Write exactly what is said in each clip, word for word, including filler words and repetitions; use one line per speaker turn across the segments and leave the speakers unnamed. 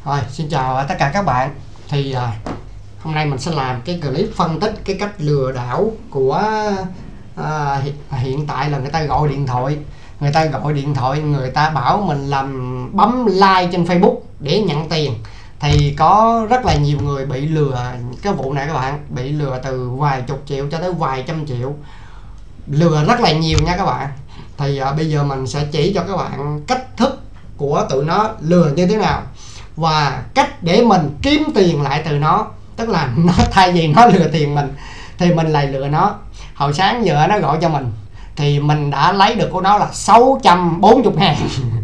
Rồi, xin chào tất cả các bạn. Thì à, hôm nay mình sẽ làm cái clip phân tích cái cách lừa đảo của à, hiện tại là người ta gọi điện thoại, người ta gọi điện thoại, người ta bảo mình làm bấm like trên Facebook để nhận tiền. Thì có rất là nhiều người bị lừa cái vụ này các bạn, bị lừa từ vài chục triệu cho tới vài trăm triệu, lừa rất là nhiều nha các bạn. Thì à, bây giờ mình sẽ chỉ cho các bạn cách thức của tụi nó lừa như thế nào và cách để mình kiếm tiền lại từ nó. Tức là nó thay vì nó lừa tiền mình thì mình lại lừa nó. Hồi sáng giờ nó gọi cho mình thì mình đã lấy được của nó là sáu trăm bốn mươi ngàn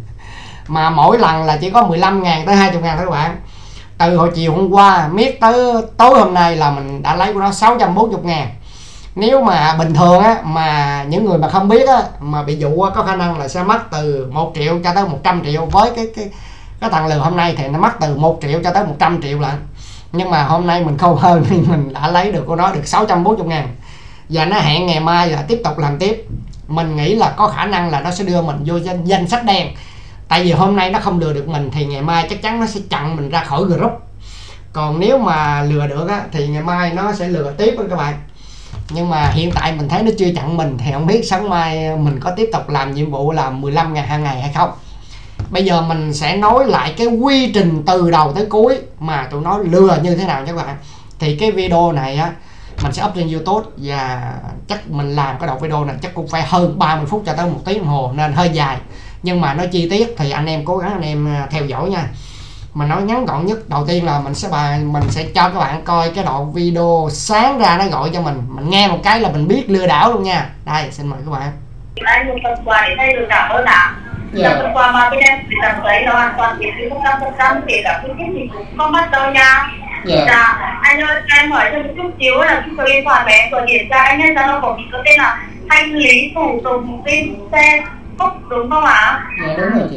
mà mỗi lần là chỉ có mười lăm ngàn tới hai mươi ngàn thôi các bạn. Từ hồi chiều hôm qua miết tới tối hôm nay là mình đã lấy của nó sáu trăm bốn mươi ngàn. Nếu mà bình thường á, mà những người mà không biết á, mà bị dụ á, có khả năng là sẽ mất từ một triệu cho tới một trăm triệu. Với cái cái cái thằng lừa hôm nay thì nó mất từ một triệu cho tới một trăm triệu lận. Nhưng mà hôm nay mình khôn hơn thì mình đã lấy được của nó được sáu trăm bốn mươi ngàn. Và nó hẹn ngày mai là tiếp tục làm tiếp. Mình nghĩ là có khả năng là nó sẽ đưa mình vô danh, danh sách đen. Tại vì hôm nay nó không lừa được mình thì ngày mai chắc chắn nó sẽ chặn mình ra khỏi group. Còn nếu mà lừa được á, thì ngày mai nó sẽ lừa tiếp đó các bạn. Nhưng mà hiện tại mình thấy nó chưa chặn mình thì không biết sáng mai mình có tiếp tục làm nhiệm vụ là mười lăm ngàn hàng ngày hay không. Bây giờ mình sẽ nói lại cái quy trình từ đầu tới cuối mà tụi nó lừa như thế nào nha các bạn. Thì cái video này á mình sẽ up trên YouTube và chắc mình làm cái đoạn video này chắc cũng phải hơn ba mươi phút cho tới một tiếng đồng hồ nên hơi dài. Nhưng mà nó chi tiết thì anh em cố gắng anh em theo dõi nha. Mà nói ngắn gọn nhất, đầu tiên là mình sẽ bài mình sẽ cho các bạn coi cái đoạn video sáng ra nó gọi cho mình, mình nghe một cái là mình biết lừa đảo luôn nha. Đây, xin mời các bạn.
Anh dùng phần quà để thay lừa đảo hơn ạ. Là phần quà mà bên em chỉ tặng giấy là hoàn toàn miễn phí một trăm phần trăm, kể cả phương tiết dịch vụ không bắt đâu nha.
Yeah.
Dạ, anh ơi, em hỏi cho một chút xíu là cái số điện thoại mà em gọi điện ra anh ấy Zalo của mình có tên là thanh lý thủ tục viên xe Phúc đúng không ạ?
Dạ đúng rồi chị.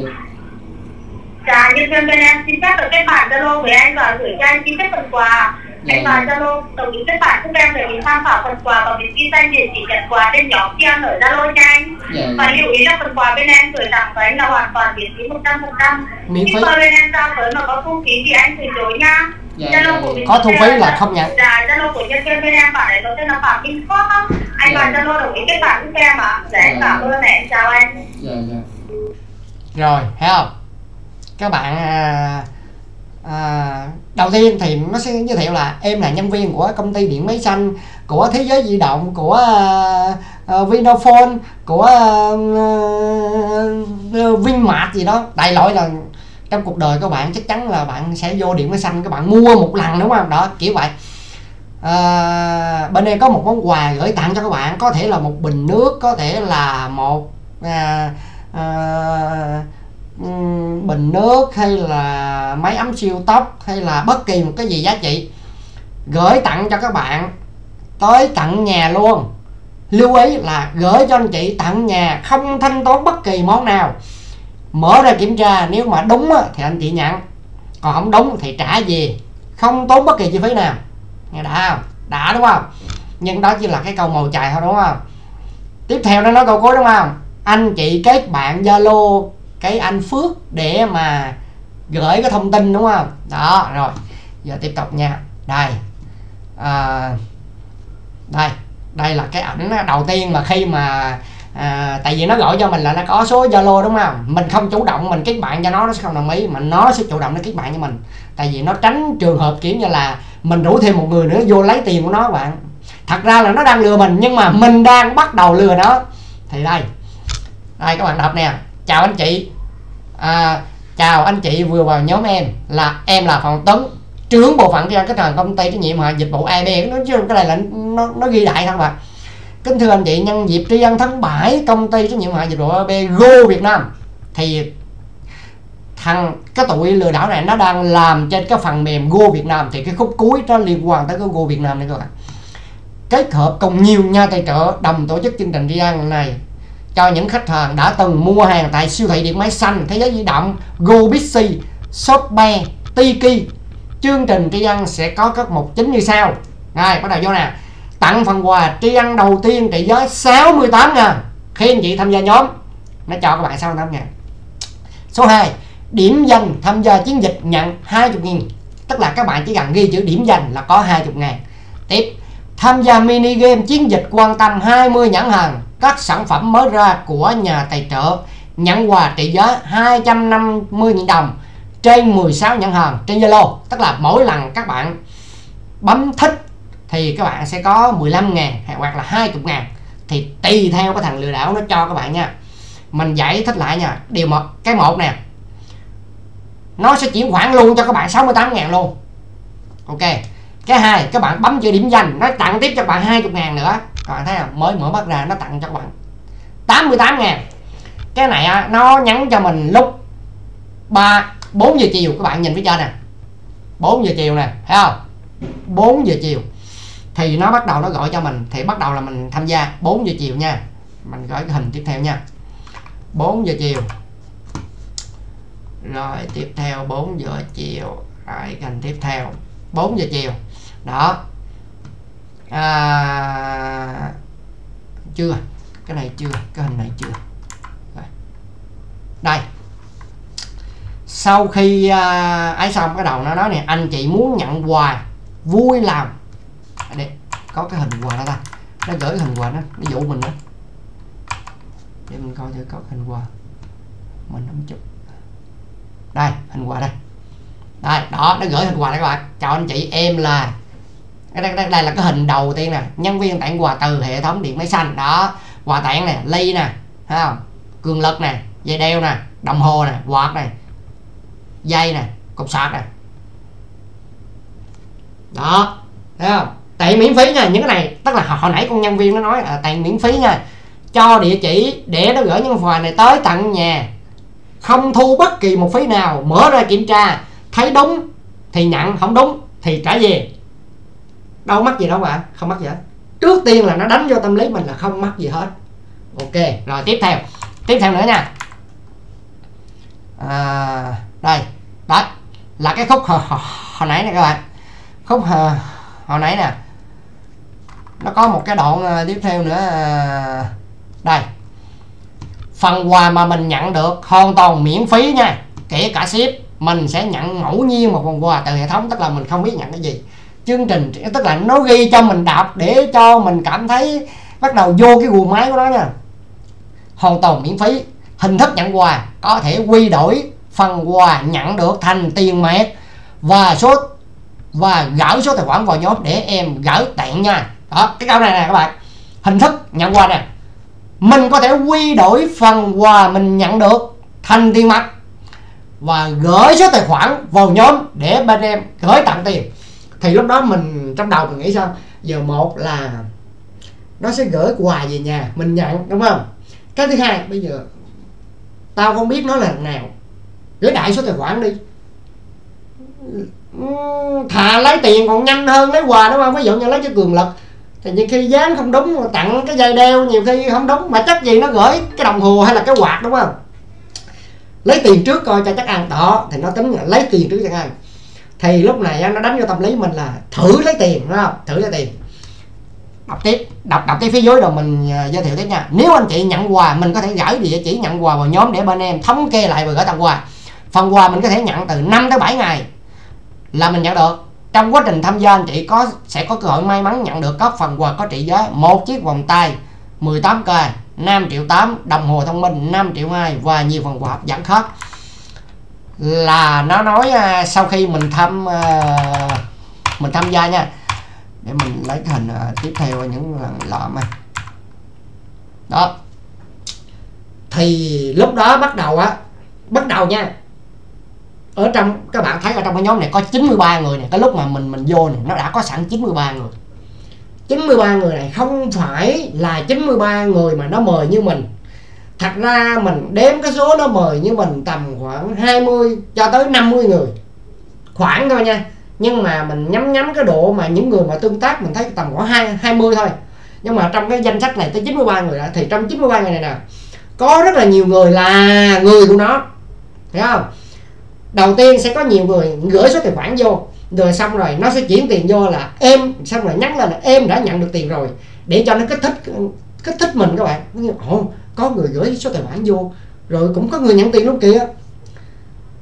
Dạ, nhân viên bên em xin phép được kết bản Zalo với anh và gửi cho anh xin phép phần quà.
Dạ.
Anh và Zalo đồng ý kết bản giúp em để mình tham khảo phần quà và mình ghi danh địa chỉ nhận quà trên nhóm kia ở Zalo cho anh.
Dạ.
Và lưu ý là phần quà bên em gửi tặng với anh là hoàn toàn miễn phí một trăm phần trăm.
Miễn phí.
Khi bên em giao tới mà có thu phí thì anh từ chối nha.
Dạ,
Zalo
dạ,
của
dạ.
mình
Có thu phí là không nhận.
Dạ, Zalo của nhân viên bên em bảo đấy có tên là Phạm Minh Phước á. Anh
Dạ.
và Zalo đồng ý kết bản giúp em ạ. Để em
Dạ.
cảm ơn này, em chào anh.
Dạ dạ.
Rồi, thấy không? Các bạn à, à, đầu tiên thì nó sẽ giới thiệu là em là nhân viên của công ty điện máy xanh, của Thế Giới Di Động, của à, à, Vinaphone, của à, à, Vinmart gì đó. Đại loại là trong cuộc đời các bạn chắc chắn là bạn sẽ vô điện máy xanh, các bạn mua một lần đúng không? Đó, kiểu vậy. À, bên đây có một món quà gửi tặng cho các bạn, có thể là một bình nước, có thể là một à, à, bình nước hay là máy ấm siêu tốc hay là bất kỳ một cái gì giá trị gửi tặng cho các bạn tới tận nhà luôn. Lưu ý là gửi cho anh chị tận nhà, không thanh toán bất kỳ món nào. Mở ra kiểm tra, nếu mà đúng thì anh chị nhận, còn không đúng thì trả về, không tốn bất kỳ chi phí nào. Nghe đã không? Đã đúng không? Nhưng đó chỉ là cái câu mồi chài thôi đúng không? Tiếp theo nó nói câu cuối đúng không? Anh chị kết bạn Zalo cái anh Phước để mà gửi cái thông tin đúng không? Đó, rồi giờ tiếp tục nha. Đây à, đây đây là cái ảnh đầu tiên mà khi mà à, tại vì nó gọi cho mình là nó có số Zalo đúng không? Mình không chủ động mình kết bạn cho nó, nó sẽ không đồng ý, mà nó sẽ chủ động nó kết bạn cho mình. Tại vì nó tránh trường hợp kiểu như là mình rủ thêm một người nữa vô lấy tiền của nó các bạn. Thật ra là nó đang lừa mình nhưng mà mình đang bắt đầu lừa nó. Thì đây, đây các bạn đọc nè. Chào anh chị, à, chào anh chị vừa vào nhóm em, là em là Phạm Tuấn, trưởng bộ phận khách hàng công ty trách nhiệm hữu hạn dịch vụ a bê. Nó chứ cái này là nó, nó ghi đại thôi mà. Kính thưa anh chị, nhân dịp tri ân tháng bảy công ty trách nhiệm hữu hạn dịch vụ a bê Go Việt Nam thì thằng cái tụi lừa đảo này nó đang làm trên cái phần mềm Go Việt Nam. Thì cái khúc cuối nó liên quan tới cái Go Việt Nam này các bạn. Kết hợp cùng nhiều nhà tài trợ đồng tổ chức chương trình tri ân này cho những khách hàng đã từng mua hàng tại siêu thị điện máy xanh, Thế Giới Di Động, GoBixi, Shopee, Tiki. Chương trình tri ân sẽ có các mục chính như sau. Rồi bắt đầu vô nè. Tặng phần quà tri ân đầu tiên trị giá sáu mươi tám ngàn khi anh chị tham gia nhóm, nó cho các bạn sáu mươi tám ngàn. Số hai, điểm danh tham gia chiến dịch nhận hai mươi nghìn, tức là các bạn chỉ cần ghi chữ điểm danh là có hai mươi ngàn. Tiếp, tham gia mini game chiến dịch quan tâm hai mươi nhãn hàng các sản phẩm mới ra của nhà tài trợ, nhận quà trị giá hai trăm năm mươi nghìn đồng trên mười sáu nhãn hàng trên Zalo. Tức là mỗi lần các bạn bấm thích thì các bạn sẽ có mười lăm ngàn hoặc là hai mươi ngàn, thì tùy theo cái thằng lừa đảo nó cho các bạn nha. Mình giải thích lại nha. Điều một, cái một nè, nó sẽ chuyển khoản luôn cho các bạn sáu mươi tám ngàn luôn. Ok. Cái hai, các bạn bấm chữ điểm danh, nó tặng tiếp cho các bạn hai mươi ngàn nữa. Các bạn thấy không? Mới mở mắt ra nó tặng cho các bạn tám mươi tám ngàn. Cái này á, nó nhắn cho mình lúc ba bốn giờ chiều. Các bạn nhìn phía trên nè, bốn giờ chiều nè, thấy không? bốn giờ chiều thì nó bắt đầu nó gọi cho mình, thì bắt đầu là mình tham gia bốn giờ chiều nha. Mình gửi cái hình tiếp theo nha. bốn giờ chiều. Rồi tiếp theo bốn giờ chiều. Rồi cái hình tiếp theo bốn giờ chiều. Đó. À, chưa. Cái này chưa, cái hình này chưa. Rồi. Đây. Sau khi à, ấy xong cái đầu nó nói nè, anh chị muốn nhận quà vui làm. Đây, có cái hình quà đó ta. Nó gửi hình quà đó, nó dụ mình đó. Để mình coi thử có hình quà. Mình không chụp. Đây, hình quà đây. Đây, đó, nó gửi hình quà đây các bạn. Chào anh chị, em là đây, đây, đây là cái hình đầu tiên nè, nhân viên tặng quà từ hệ thống điện máy xanh. Đó, quà tặng nè, ly nè, thấy không? Cường lực nè, dây đeo nè, đồng hồ nè, quạt nè, dây nè, cục sạc nè. Đó, thấy không? Tặng miễn phí nha, những cái này tức là hồi nãy con nhân viên nó nói là tặng miễn phí nha. Cho địa chỉ để nó gửi những quà này tới tận nhà, không thu bất kỳ một phí nào. Mở ra kiểm tra, thấy đúng thì nhận, không đúng thì trả về. Đâu mắc gì đâu bạn, không mắc gì hết. Trước tiên là nó đánh vô tâm lý mình là không mắc gì hết. Ok, rồi tiếp theo tiếp theo nữa nha. À, đây, đó là cái khúc hồi, hồi, hồi nãy nè các bạn. Khúc hồi, hồi nãy nè, nó có một cái đoạn uh, tiếp theo nữa. Uh, đây, phần quà mà mình nhận được hoàn toàn miễn phí nha, kể cả ship. Mình sẽ nhận ngẫu nhiên một phần quà từ hệ thống, tức là mình không biết nhận cái gì. Chương trình tức là nó ghi cho mình đọc để cho mình cảm thấy bắt đầu vô cái guồng máy của nó nha. Hoàn toàn miễn phí. Hình thức nhận quà có thể quy đổi phần quà nhận được thành tiền mặt và số và gửi số tài khoản vào nhóm để em gửi tặng nha. Đó, cái câu này nè các bạn. Hình thức nhận quà nè, mình có thể quy đổi phần quà mình nhận được thành tiền mặt và gửi số tài khoản vào nhóm để bên em gửi tặng tiền. Thì lúc đó mình trong đầu mình nghĩ sao? Giờ một là nó sẽ gửi quà về nhà mình nhận, đúng không? Cái thứ hai, bây giờ tao không biết nó là thằng nào, gửi đại số tài khoản đi, thà lấy tiền còn nhanh hơn lấy quà, đúng không? Ví dụ như lấy cho Cường Lực thì nhiều khi dán không đúng, tặng cái dây đeo nhiều khi không đúng, mà chắc gì nó gửi cái đồng hồ hay là cái quạt, đúng không? Lấy tiền trước coi cho chắc ăn. Đó, thì nó tính là lấy tiền trước cho ăn. Thì lúc này nó đánh vô tâm lý mình là thử lấy tiền, đúng không? Thử lấy tiền. Đọc tiếp, đọc đọc tiếp phía dưới rồi mình uh, giới thiệu tiếp nha. Nếu anh chị nhận quà, mình có thể gửi địa chỉ nhận quà vào nhóm để bên em thống kê lại và gửi tặng quà. Phần quà mình có thể nhận từ năm tới bảy ngày là mình nhận được. Trong quá trình tham gia, anh chị có sẽ có cơ hội may mắn nhận được các phần quà có trị giá một chiếc vòng tay mười tám K, năm triệu tám, đồng hồ thông minh năm triệu hai và nhiều phần quà hấp dẫn khác. Là nó nói uh, sau khi mình tham uh, mình tham gia nha. Để mình lấy cái hình uh, tiếp theo những lần lọm này. Đó. Thì lúc đó bắt đầu á, bắt đầu nha. Ở trong các bạn thấy ở trong cái nhóm này có chín mươi ba người này, cái lúc mà mình mình vô này nó đã có sẵn chín mươi ba người. chín mươi ba người này không phải là chín mươi ba người mà nó mời như mình. Thật ra mình đếm cái số nó mời như mình tầm khoảng hai mươi cho tới năm mươi người khoảng thôi nha. Nhưng mà mình nhắm nhắm cái độ mà những người mà tương tác mình thấy tầm khoảng hai mươi thôi. Nhưng mà trong cái danh sách này tới chín mươi ba người đó, thì trong chín mươi ba người này nè có rất là nhiều người là người của nó, thấy không? Đầu tiên sẽ có nhiều người gửi số tài khoản vô, rồi xong rồi nó sẽ chuyển tiền vô là em, xong rồi nhắn lên là em đã nhận được tiền rồi, để cho nó kích thích kích thích mình các bạn. Ồ, có người gửi số tài khoản vô rồi cũng có người nhận tiền lúc kia.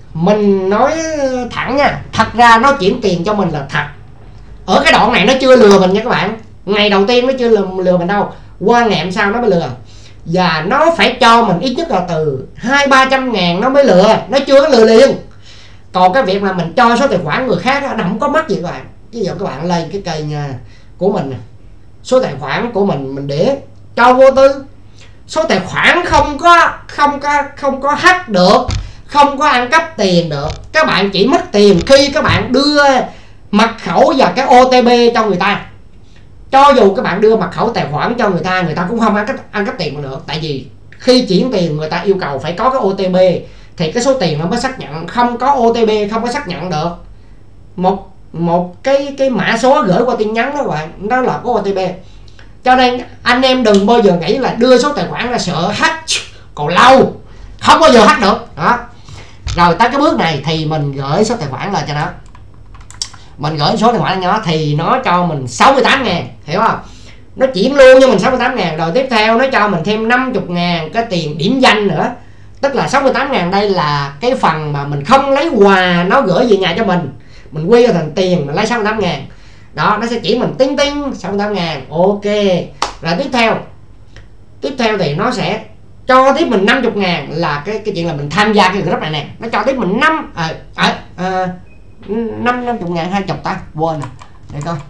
mình nói thẳng nha, thật ra nó chuyển tiền cho mình là thật. Ở cái đoạn này nó chưa lừa mình nha các bạn, ngày đầu tiên nó chưa lừa, lừa mình đâu, qua ngày hôm sau nó mới lừa. Và nó phải cho mình ít nhất là từ hai ba trăm ngàn nó mới lừa, nó chưa có lừa liền. Còn cái việc mà mình cho số tài khoản người khác đó, nó không có mất gì các bạn. Ví dụ các bạn lên cái kênh của mình, số tài khoản của mình mình để cho vô tư, số tài khoản không có không có không có hack được, không có ăn cắp tiền được. Các bạn chỉ mất tiền khi các bạn đưa mật khẩu và cái ô tê pê cho người ta. Cho dù các bạn đưa mật khẩu tài khoản cho người ta, người ta cũng không ăn cắp, ăn cắp tiền được. Tại vì khi chuyển tiền người ta yêu cầu phải có cái ô tê pê thì cái số tiền nó mới xác nhận. Không có ô tê pê không có xác nhận được. Một một cái cái mã số gửi qua tin nhắn đó các bạn, đó là có ô tê pê. Cho nên anh em đừng bao giờ nghĩ là đưa số tài khoản ra sợ hack, còn lâu không bao giờ hack được đó. Rồi tới cái bước này thì mình gửi số tài khoản lại cho nó, mình gửi số tài khoản cho nó thì nó cho mình sáu mươi tám ngàn, hiểu không? Nó chuyển luôn cho mình sáu mươi tám ngàn. Rồi tiếp theo nó cho mình thêm năm mươi ngàn cái tiền điểm danh nữa. Tức là sáu mươi tám ngàn đây là cái phần mà mình không lấy quà nó gửi về nhà cho mình, mình quy ra thành tiền, mình lấy sáu mươi tám ngàn. Đó, nó sẽ chỉ mình tinh tinh sáu mươi tám ngàn. Ok. Rồi tiếp theo Tiếp theo thì nó sẽ cho tiếp mình năm mươi ngàn là cái cái chuyện là mình tham gia cái group này nè. Nó cho tiếp mình năm à, à, à, năm năm mươi ngàn hai chục ta, quên nè, để coi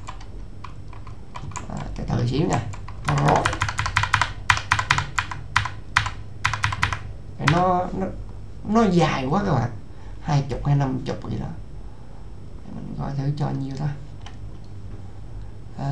à, từ từ xíu nè. nó nó nó dài quá các bạn, hai chục hay năm chục gì đó, mình coi thử cho nhiêu ta. À,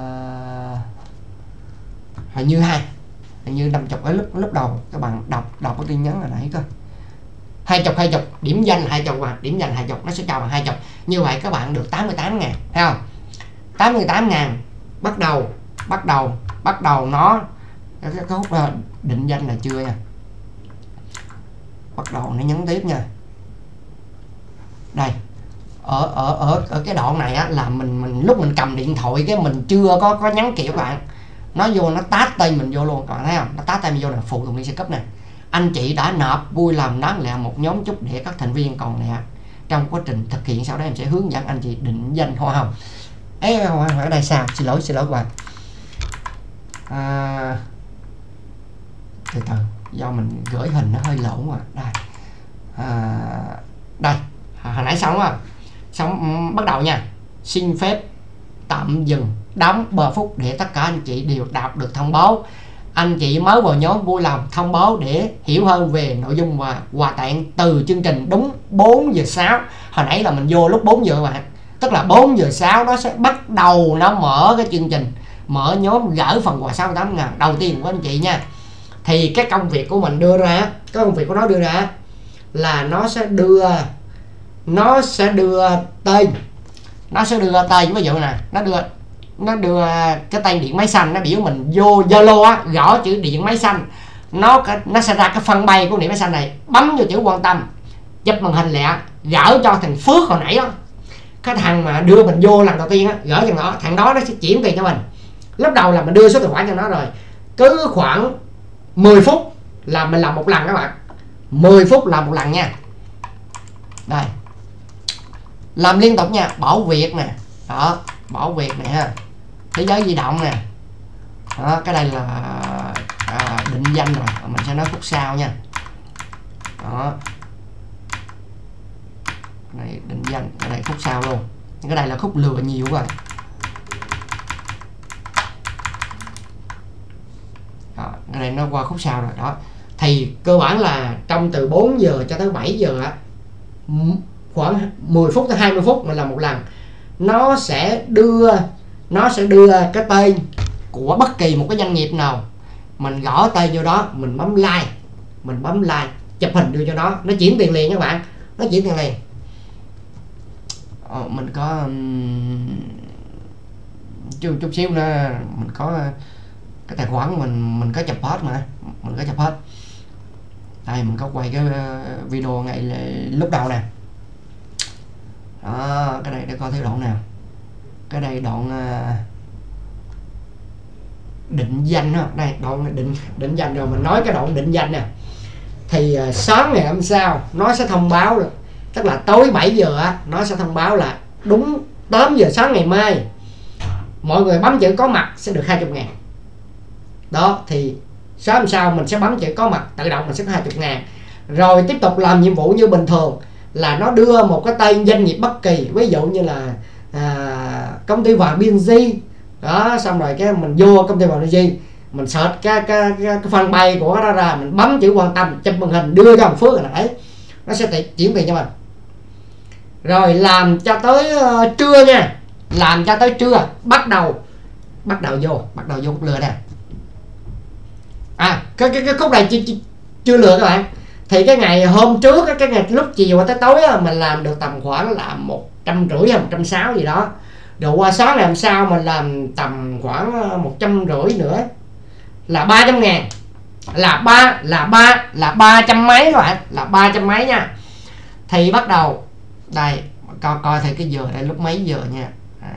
hình như hai hình như năm chục. Ở lúc lúc đầu các bạn đọc đọc cái tin nhắn là nãy cơ, hai chục hai chục điểm danh hai chục mà điểm danh hai chục, nó sẽ cho bằng hai chục. Như vậy các bạn được tám mươi tám ngàn, thấy không? tám mươi tám ngàn bắt đầu bắt đầu bắt đầu nó cái, cái khúc định danh là chưa nha, bắt đầu nó nhấn tiếp nha. Đây, ở ở ở ở cái đoạn này á là mình mình lúc mình cầm điện thoại cái mình chưa có có nhắn kiểu các bạn, nó vô nó tát tay mình vô luôn, các bạn thấy không? Nó tát tay mình vô là phụ tùng đi xe cấp này. Anh chị đã nộp vui lòng đáng lẽ một nhóm chúc để các thành viên còn lẽ trong quá trình thực hiện, sau đó em sẽ hướng dẫn anh chị định danh hoa hồng. Ấy ở đây sao? Xin lỗi xin lỗi các bạn. À, từ từ do mình gửi hình nó hơi lộn mà. Đây. À, đây, hồi nãy xong rồi. Xong bắt đầu nha. Xin phép tạm dừng đóng ba phút để tất cả anh chị đều đọc được thông báo. Anh chị mới vào nhóm vui lòng thông báo để hiểu hơn về nội dung và quà tặng từ chương trình đúng bốn giờ sáu. Hồi nãy là mình vô lúc bốn giờ các bạn. Tức là bốn giờ sáu nó sẽ bắt đầu nó mở cái chương trình, mở nhóm gửi phần quà sáu mươi tám ngàn đầu tiên của anh chị nha. Thì cái công việc của mình đưa ra, cái công việc của nó đưa ra là nó sẽ đưa nó sẽ đưa tên nó sẽ đưa tên, ví dụ nè, nó đưa nó đưa cái tên điện máy xanh, nó biểu mình vô Zalo á, gõ chữ điện máy xanh, nó nó sẽ ra cái phân bay của điện máy xanh này, bấm vô chữ quan tâm, chụp màn hình lẹ, gửi cho thằng Phước hồi nãy đó, cái thằng mà đưa mình vô lần đầu tiên á, gửi cho nó, thằng đó nó sẽ chuyển tiền cho mình. Lúc đầu là mình đưa số tài khoản cho nó rồi, cứ khoảng mười phút là mình làm một lần các bạn, mười phút làm một lần nha. Đây, làm liên tục nha. Bảo Việt nè, đó, Bảo Việt nè ha, thế giới di động nè, đó, cái đây là à, định danh rồi, mình sẽ nói khúc sau nha. Đó, cái này định danh, cái này khúc sau luôn, cái đây là khúc lừa nhiều rồi. Đó, cái này nó qua khúc sau rồi. Đó, thì cơ bản là trong từ bốn giờ cho tới bảy giờ á, khoảng mười phút tới hai mươi phút mình làm một lần. Nó sẽ đưa nó sẽ đưa cái tên của bất kỳ một cái doanh nghiệp nào, mình gõ tên vô đó, mình bấm like, mình bấm like, chụp hình đưa cho nó, nó chuyển tiền liền các bạn, nó chuyển tiền liền. Ờ, mình có um, chút, chút xíu nữa mình có cái tài khoản mình mình có chụp hết mà, mình có chụp hết. Đây mình có quay cái video ngay lúc đầu nè. Đó, cái này để coi theo đoạn nào. Cái này đoạn uh, định danh đó. Đây đoạn định định danh rồi, mình nói cái đoạn định danh nè. thì uh, sáng ngày hôm sau nó sẽ thông báo được, tức là tối bảy giờ á, nó sẽ thông báo là đúng tám giờ sáng ngày mai mọi người bấm chữ có mặt sẽ được hai mươi ngàn. Đó, thì sáng hôm sau mình sẽ bấm chữ có mặt, tự động mình sẽ có hai mươi ngàn. Rồi tiếp tục làm nhiệm vụ như bình thường, là nó đưa một cái tên doanh nghiệp bất kỳ, ví dụ như là à, công ty vàng bê en giê đó, xong rồi cái mình vô công ty vàng bê en giê, mình search cái cái cái, cái fanpage của nó ra, mình bấm chữ quan tâm, chụp màn hình đưa cho thằng Phước rồi nãy, nó sẽ tiền, chuyển tiền cho mình. Rồi làm cho tới uh, trưa nha, làm cho tới trưa bắt đầu bắt đầu vô bắt đầu vô khúc lừa nè. À cái cái cái khúc này chưa, chưa, chưa lừa các bạn. Thì cái ngày hôm trước, cái ngày lúc chiều tới tối á, mình làm được tầm khoảng là một trăm rưỡi hay một trăm sáu gì đó. Rồi qua sáng ngày hôm sau mình làm tầm khoảng một trăm rưỡi nữa, là ba trăm ngàn, là ba là ba là ba trăm mấy các bạn, là ba trăm mấy nha. Thì bắt đầu đây coi coi thì cái giờ đây lúc mấy giờ nha. Đây.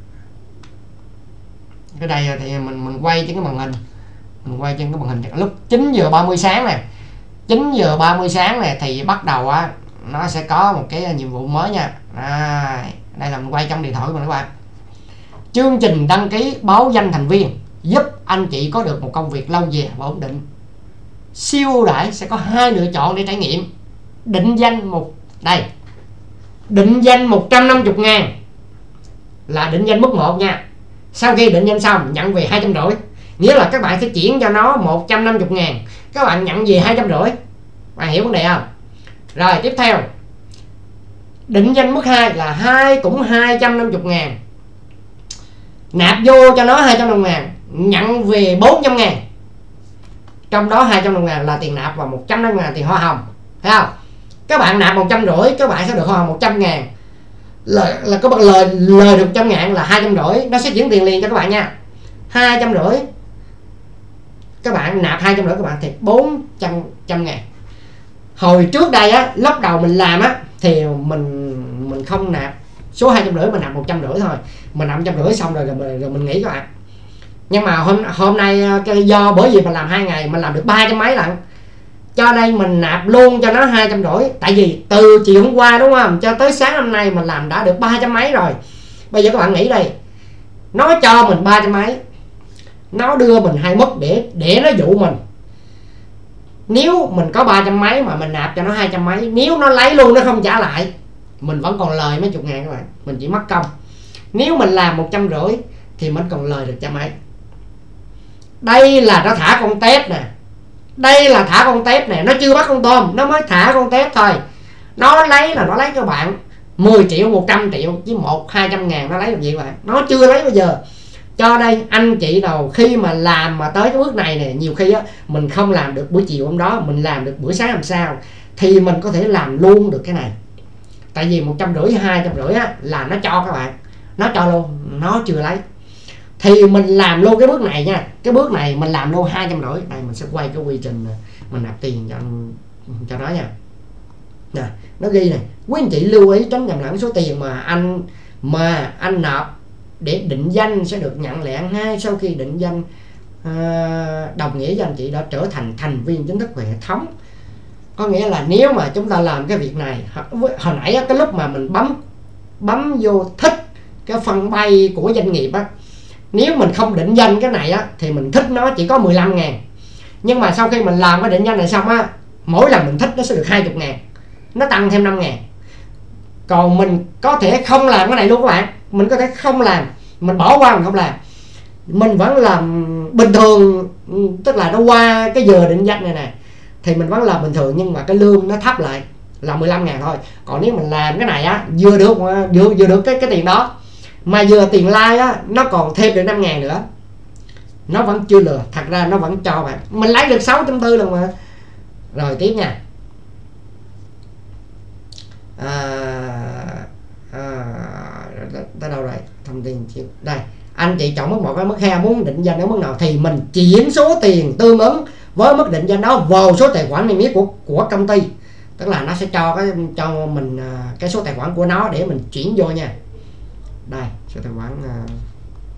Cái đây thì mình mình quay trên cái màn hình, mình quay trên cái màn hình lúc chín giờ ba mươi sáng này, chín giờ ba mươi sáng này thì bắt đầu á, nó sẽ có một cái nhiệm vụ mới nha. Đây, đây là mình quay trong điện thoại của mình các bạn. Chương trình đăng ký báo danh thành viên giúp anh chị có được một công việc lâu dài và ổn định. Siêu ưu đãi sẽ có hai lựa chọn để trải nghiệm. Định danh một đây, định danh một trăm năm mươi ngàn là định danh mức một nha. Sau khi định danh xong nhận về hai trăm rưỡi, nghĩa là các bạn sẽ chuyển cho nó một trăm năm mươi ngàn, các bạn nhận về hai trăm rưỡi. Bạn hiểu vấn đề không? Rồi tiếp theo, định danh mức hai là hai cũng hai trăm năm mươi ngàn, nạp vô cho nó hai trăm năm mươi ngàn, nhận về bốn trăm ngàn. Trong đó hai trăm năm mươi ngàn là tiền nạp và một trăm năm mươi ngàn tiền hoa hồng. Thấy không? Các bạn nạp một trăm rưỡi, các bạn sẽ được hoa hồng một trăm ngàn. Là, là các bạn lời lời được một trăm ngàn là hai trăm rưỡi, nó sẽ chuyển tiền liền cho các bạn nha. hai trăm rưỡi các bạn nạp hai trăm rưỡi, các bạn thì bốn trăm ngàn. Hồi trước đây á, lúc đầu mình làm á thì mình mình không nạp số hai trăm rưỡi, mình nạp một trăm rưỡi thôi, mình nạp một trăm rưỡi xong rồi rồi, rồi, rồi mình nghỉ các bạn. Nhưng mà hôm hôm nay do bởi vì mình làm hai ngày mình làm được ba trăm mấy lận, cho nên mình nạp luôn cho nó hai trăm rưỡi. Tại vì từ chiều hôm qua đúng không, cho tới sáng hôm nay mình làm đã được ba trăm mấy rồi. Bây giờ các bạn nghĩ đây, nó cho mình ba trăm mấy, nó đưa mình hai mức để để nó dụ mình. Nếu mình có ba trăm mấy mà mình nạp cho nó hai trăm mấy, nếu nó lấy luôn nó không trả lại, mình vẫn còn lời mấy chục ngàn các bạn, mình chỉ mất công. Nếu mình làm một trăm rưỡi thì mình còn lời được trăm mấy. Đây là nó thả con tép nè, đây là thả con tép nè, nó chưa bắt con tôm, nó mới thả con tép thôi. Nó lấy là nó lấy cho bạn mười triệu, một trăm triệu, chứ một hai trăm ngàn nó lấy được gì bạn, nó chưa lấy bao giờ. Cho đây anh chị nào khi mà làm mà tới cái bước này nè, nhiều khi á mình không làm được buổi chiều hôm đó, mình làm được buổi sáng hôm sau thì mình có thể làm luôn được cái này. Tại vì một trăm rưỡi, hai trăm rưỡi á là nó cho các bạn, nó cho luôn, nó chưa lấy. Thì mình làm luôn cái bước này nha, cái bước này mình làm luôn hai trăm rưỡi. Đây mình sẽ quay cái quy trình mình nạp tiền cho cho nó nha. Nè, nó ghi này, quý anh chị lưu ý tránh nhầm lẫn số tiền mà anh mà anh nộp để định danh sẽ được nhận lại ngay sau khi định danh à, đồng nghĩa với anh chị đã trở thành thành viên chính thức của hệ thống. Có nghĩa là nếu mà chúng ta làm cái việc này, hồi nãy cái lúc mà mình bấm bấm vô thích cái phần bay của doanh nghiệp á, nếu mình không định danh cái này á thì mình thích nó chỉ có mười lăm ngàn. Nhưng mà sau khi mình làm cái định danh này xong á, mỗi lần mình thích nó sẽ được hai mươi ngàn, nó tăng thêm năm ngàn. Còn mình có thể không làm cái này luôn các bạn, mình có thể không làm, mình bỏ qua mình không làm, mình vẫn làm bình thường, tức là nó qua cái giờ định danh này nè thì mình vẫn làm bình thường, nhưng mà cái lương nó thấp lại là mười lăm ngàn thôi. Còn nếu mình làm cái này á, vừa được vừa, vừa được cái cái tiền đó, mà vừa tiền like á nó còn thêm được năm ngàn nữa, nó vẫn chưa lừa. Thật ra nó vẫn cho bạn, mình lấy được sáu trăm tư lần mà. Rồi tiếp nha. À, à, tới đâu rồi? Thông tin đây, anh chị chọn mức một với mức hai, muốn định danh ở mức nào thì mình chuyển số tiền tương ứng với mức định danh đó vào số tài khoản niêm yết của của công ty, tức là nó sẽ cho cái cho mình cái số tài khoản của nó để mình chuyển vô nha. Đây số tài khoản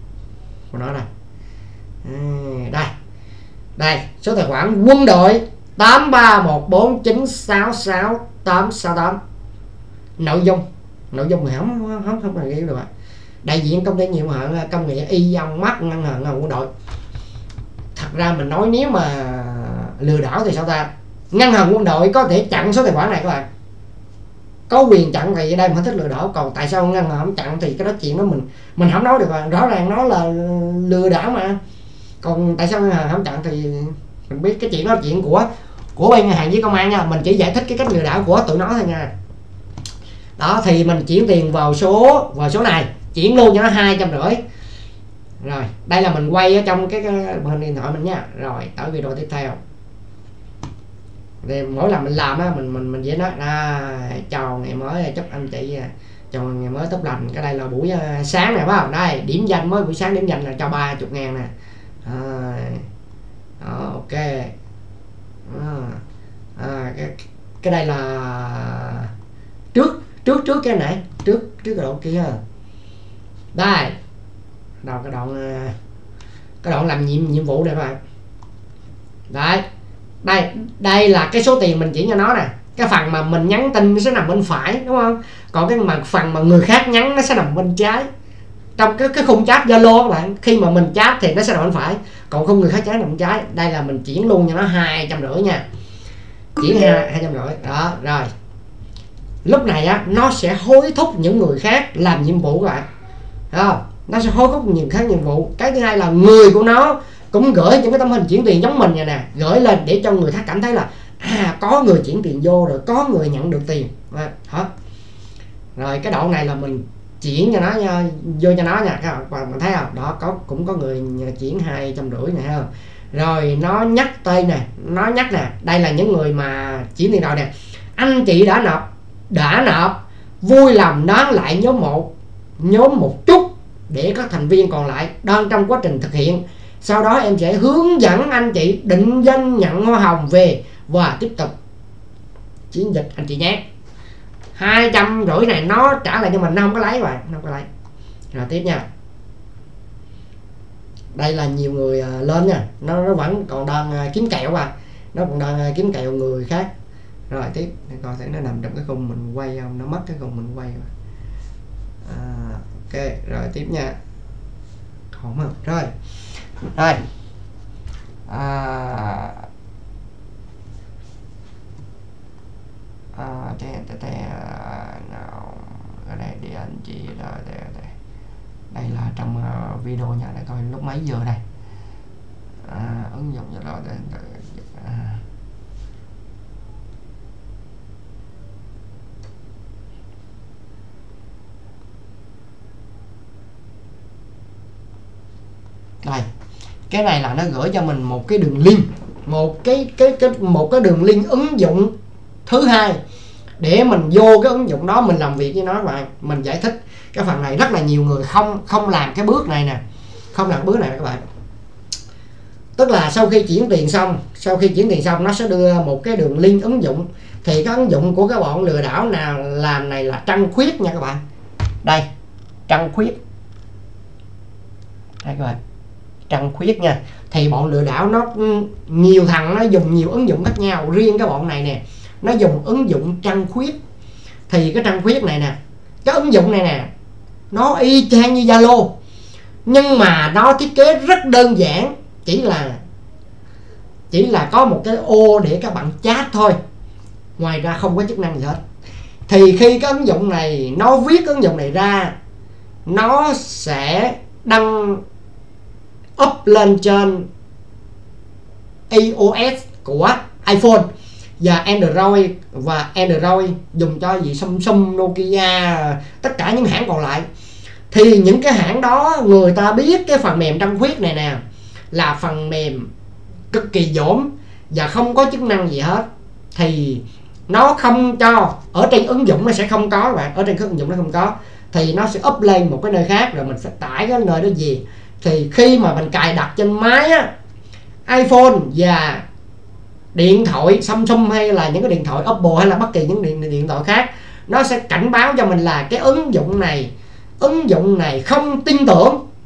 của nó đây, đây đây số tài khoản quân đội tám ba một bốn chín sáu sáu tám sáu tám. Nội dung nội dung thì không không không là ghi được. Đại diện công ty nhiệm hạn công nghệ y dòng mắt ngân hàng ngân quân đội. Thật ra mình nói nếu mà lừa đảo thì sao ta? Ngân hàng quân đội có thể chặn số tài khoản này các bạn, có quyền chặn, thì ở đây mình thích lừa đảo. Còn tại sao ngân hàng không chặn thì cái đó chuyện đó mình mình không nói được. Rồi rõ ràng nó là lừa đảo mà. Còn tại sao ngân hàng không chặn thì mình biết cái chuyện đó là chuyện của của bên ngân hàng với công an nha. Mình chỉ giải thích cái cách lừa đảo của tụi nó thôi nha. Đó thì mình chuyển tiền vào số vào số này, chuyển luôn cho nó hai trăm rưỡi. Rồi đây là mình quay ở trong cái, cái màn hình điện thoại mình nha. Rồi tới video tiếp theo. Thì mỗi lần mình làm á, mình mình mình dễ nói à, chào ngày mới, chúc anh chị chào ngày mới tốt lành. Cái đây là buổi uh, sáng này phải không? Đây điểm danh mới buổi sáng, điểm danh là cho ba mươi ngàn nè. À, đó, ok. À, à, cái, cái đây là trước trước trước cái này, trước trước cái đoạn kia. Đây đâu cái đoạn cái đoạn làm nhiệm nhiệm vụ này các bạn. Đấy, đây đây là cái số tiền mình chuyển cho nó nè. Cái phần mà mình nhắn tin nó sẽ nằm bên phải đúng không? Còn cái mà phần mà người khác nhắn nó sẽ nằm bên trái. Trong cái cái khung chat Zalo các bạn, khi mà mình chat thì nó sẽ nằm bên phải, còn không người khác chat nằm bên trái. Đây là mình chuyển luôn cho nó hai trăm rưỡi nha. Chuyển hai hai trăm rưỡi đó. Rồi lúc này á, nó sẽ hối thúc những người khác làm nhiệm vụ các bạn. Đó, nó sẽ hối thúc những khác nhiệm vụ. Cái thứ hai là người của nó cũng gửi những cái tấm hình chuyển tiền giống mình vậy nè, gửi lên để cho người khác cảm thấy là à, có người chuyển tiền vô rồi, có người nhận được tiền. Đó. Rồi cái đoạn này là mình chuyển cho nó nha, vô cho nó nha các bạn, mình thấy không? Đó, có cũng có người chuyển hai trăm rưỡi này không? Rồi nó nhắc tên nè, nó nhắc nè, đây là những người mà chuyển tiền rồi nè. Anh chị đã nộp, đã nộp, vui lòng đón lại nhóm một, nhóm một chút để các thành viên còn lại đang trong quá trình thực hiện. Sau đó em sẽ hướng dẫn anh chị định danh nhận hoa hồng về và tiếp tục chiến dịch anh chị nhé. Hai trăm rưỡi này nó trả lại cho mình, nó không có lấy rồi, nó không có lấy. Rồi tiếp nha. Đây là nhiều người lên nha, nó, nó vẫn còn đang kiếm kẹo mà, nó còn đang kiếm kẹo người khác. Rồi tiếp, để coi thấy nó nằm trong cái khung mình quay không, nó mất cái khung mình quay mà. À, ok, rồi tiếp nha. Không không? Rồi. Rồi. À, à, thế, thế, thế, nào, ở đây đi anh chị rồi, đây, đây. Đây là trong uh, video nha, để coi lúc mấy giờ đây. À, ứng dụng cho rồi đây. À. Đây, cái này là nó gửi cho mình một cái đường link, một cái cái cái một cái đường link ứng dụng thứ hai để mình vô cái ứng dụng đó mình làm việc với nó. Và mình giải thích cái phần này rất là nhiều người không không làm cái bước này nè, không làm bước này các bạn. Tức là sau khi chuyển tiền xong, sau khi chuyển tiền xong nó sẽ đưa một cái đường link ứng dụng. Thì cái ứng dụng của các bọn lừa đảo nào làm này là Trăng Khuyết nha các bạn. Đây, Trăng Khuyết. Đây các bạn, Trăng Khuyết nha. Thì bọn lừa đảo nó nhiều thằng nó dùng nhiều ứng dụng khác nhau. Riêng cái bọn này nè, nó dùng ứng dụng Trăng Khuyết. Thì cái Trăng Khuyết này nè, cái ứng dụng này nè, nó y chang như Zalo, nhưng mà nó thiết kế rất đơn giản, chỉ là chỉ là có một cái ô để các bạn chat thôi, ngoài ra không có chức năng gì hết. Thì khi cái ứng dụng này nó viết ứng dụng này ra, nó sẽ đăng up lên trên iOS của iPhone và Android, và Android dùng cho gì Samsung, Nokia, tất cả những hãng còn lại. Thì những cái hãng đó người ta biết cái phần mềm Trăng Khuyết này nè là phần mềm cực kỳ dỗm và không có chức năng gì hết, thì nó không cho ở trên ứng dụng, nó sẽ không có bạn, ở trên cái ứng dụng nó không có, thì nó sẽ up lên một cái nơi khác rồi mình phải tải cái nơi đó gì. Thì khi mà mình cài đặt trên máy á, iPhone và điện thoại Samsung hay là những cái điện thoại Apple hay là bất kỳ những điện, điện thoại khác, nó sẽ cảnh báo cho mình là cái ứng dụng này ứng dụng này không tin tưởng,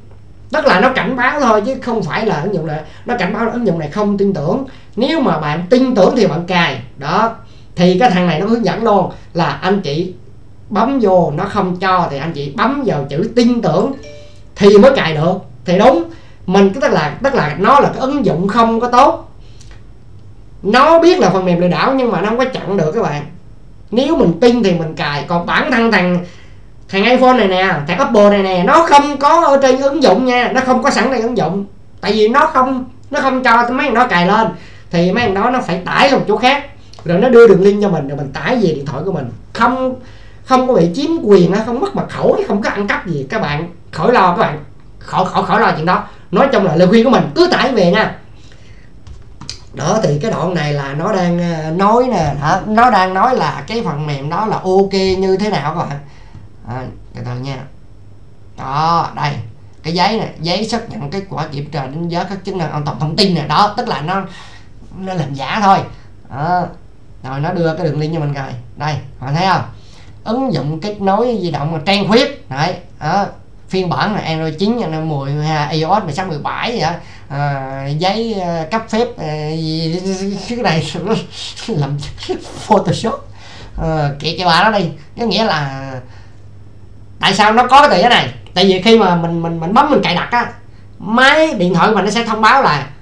Tức là nó cảnh báo thôi chứ không phải là ứng dụng này, nó cảnh báo là ứng dụng này không tin tưởng. Nếu mà bạn tin tưởng thì bạn cài đó, thì cái thằng này nó hướng dẫn luôn là anh chị bấm vô, nó không cho thì anh chị bấm vào chữ tin tưởng thì mới cài được. Thì đúng, mình tức là tức là nó là cái ứng dụng không có tốt, nó biết là phần mềm lừa đảo nhưng mà nó không có chặn được các bạn. Nếu mình tin thì mình cài, còn bản thân thằng thằng iPhone này nè, thằng Apple này nè, nó không có ở trên ứng dụng nha, nó không có sẵn trên ứng dụng, tại vì nó không nó không cho mấy thằng đó cài lên, thì mấy thằng đó nó phải tải một chỗ khác rồi nó đưa đường link cho mình rồi mình tải về điện thoại của mình, không không có bị chiếm quyền, không mất mật khẩu, không có ăn cắp gì. Các bạn khỏi lo, các bạn khỏi khỏi khỏi lo chuyện đó. Nói chung là lời khuyên của mình cứ tải về nha. Đó thì cái đoạn này là nó đang nói nè, nó đang nói là cái phần mềm đó là ok như thế nào các bạn. À, từ từ nha. Đó, đây cái giấy này, giấy xác nhận kết quả kiểm tra đánh giá các chức năng an toàn thông tin này. Đó, tức là nó nó làm giả thôi. Đó. Rồi nó đưa cái đường link cho mình rồi. Đây, bạn thấy không? Ứng dụng kết nối di động trang khuyết. Đấy, đó. Phiên bản là Android chín, Android mười, iOS mười sáu, mười bảy vậy đó. À, giấy uh, cấp phép uh, gì cái này làm Photoshop uh, kệ cái bà đó đi. Có nghĩa là tại sao nó có cái từ này? Tại vì khi mà mình mình mình bấm mình cài đặt á, máy điện thoại của mình nó sẽ thông báo là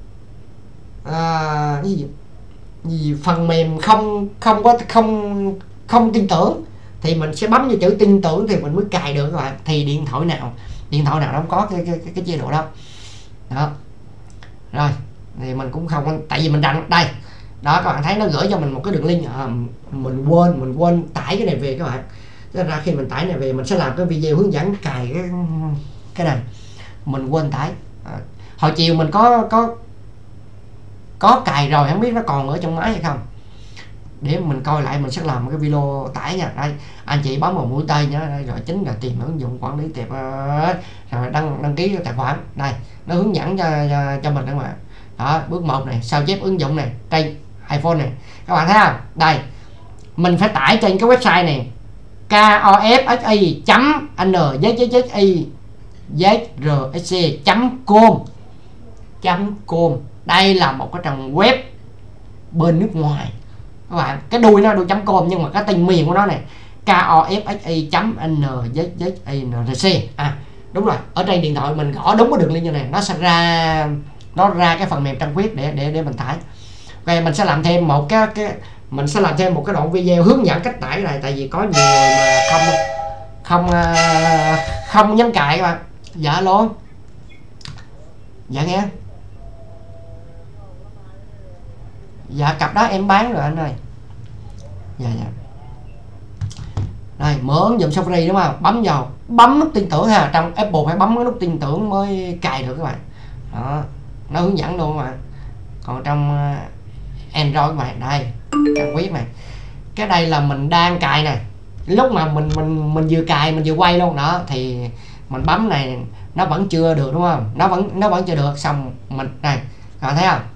uh, cái gì gì phần mềm không không có không không tin tưởng, thì mình sẽ bấm vào chữ tin tưởng thì mình mới cài được các bạn. Thì điện thoại nào điện thoại nào nó không có cái cái, cái, cái chế độ đó. Đó rồi thì mình cũng không, tại vì mình đăng đây đó, các bạn thấy nó gửi cho mình một cái đường link. À, mình quên mình quên tải cái này về các bạn. Thế ra khi mình tải này về mình sẽ làm cái video hướng dẫn cài cái cái này, mình quên tải. À, hồi chiều mình có có có cài rồi, không biết nó còn ở trong máy hay không, để mình coi lại mình sẽ làm một cái video tải nha. Đây anh chị bấm vào mũi tên nhá, đây, rồi chính là tìm ứng dụng quản lý tệp, rồi đăng đăng ký tài khoản. Đây nó hướng dẫn cho cho, cho mình các bạn. Đó, bước một này, sao chép ứng dụng này trên iPhone này, các bạn thấy không? Đây mình phải tải trên cái website này kofxi chấm n i z r s c chấm com chấm com. Đây là một cái trang web bên nước ngoài các bạn, cái đuôi nó đuôi chấm com nhưng mà cái tên miền của nó này kofxi chấm n z z r c. À đúng rồi, ở trên điện thoại mình gõ đúng cái đường link như này, nó sẽ ra nó ra cái phần mềm trang web để để để mình tải. Ok, mình sẽ làm thêm một cái cái mình sẽ làm thêm một cái đoạn video hướng dẫn cách tải này, tại vì có nhiều người mà không không không nhấn cài các bạn. Dạ luôn. Dạ nghe. Dạ cặp đó em bán rồi anh ơi. Dạ dạ. Đây mở ứng dụng Safari đúng không? Bấm vào, bấm nút tin tưởng ha, trong Apple phải bấm cái nút tin tưởng mới cài được các bạn. Đó, nó hướng dẫn luôn các bạn. Còn trong Android các bạn, đây trang web này, cái đây là mình đang cài này. Lúc mà mình mình mình vừa cài mình vừa quay luôn đó, thì mình bấm này nó vẫn chưa được đúng không? Nó vẫn nó vẫn chưa được, xong mình đây, các bạn thấy không?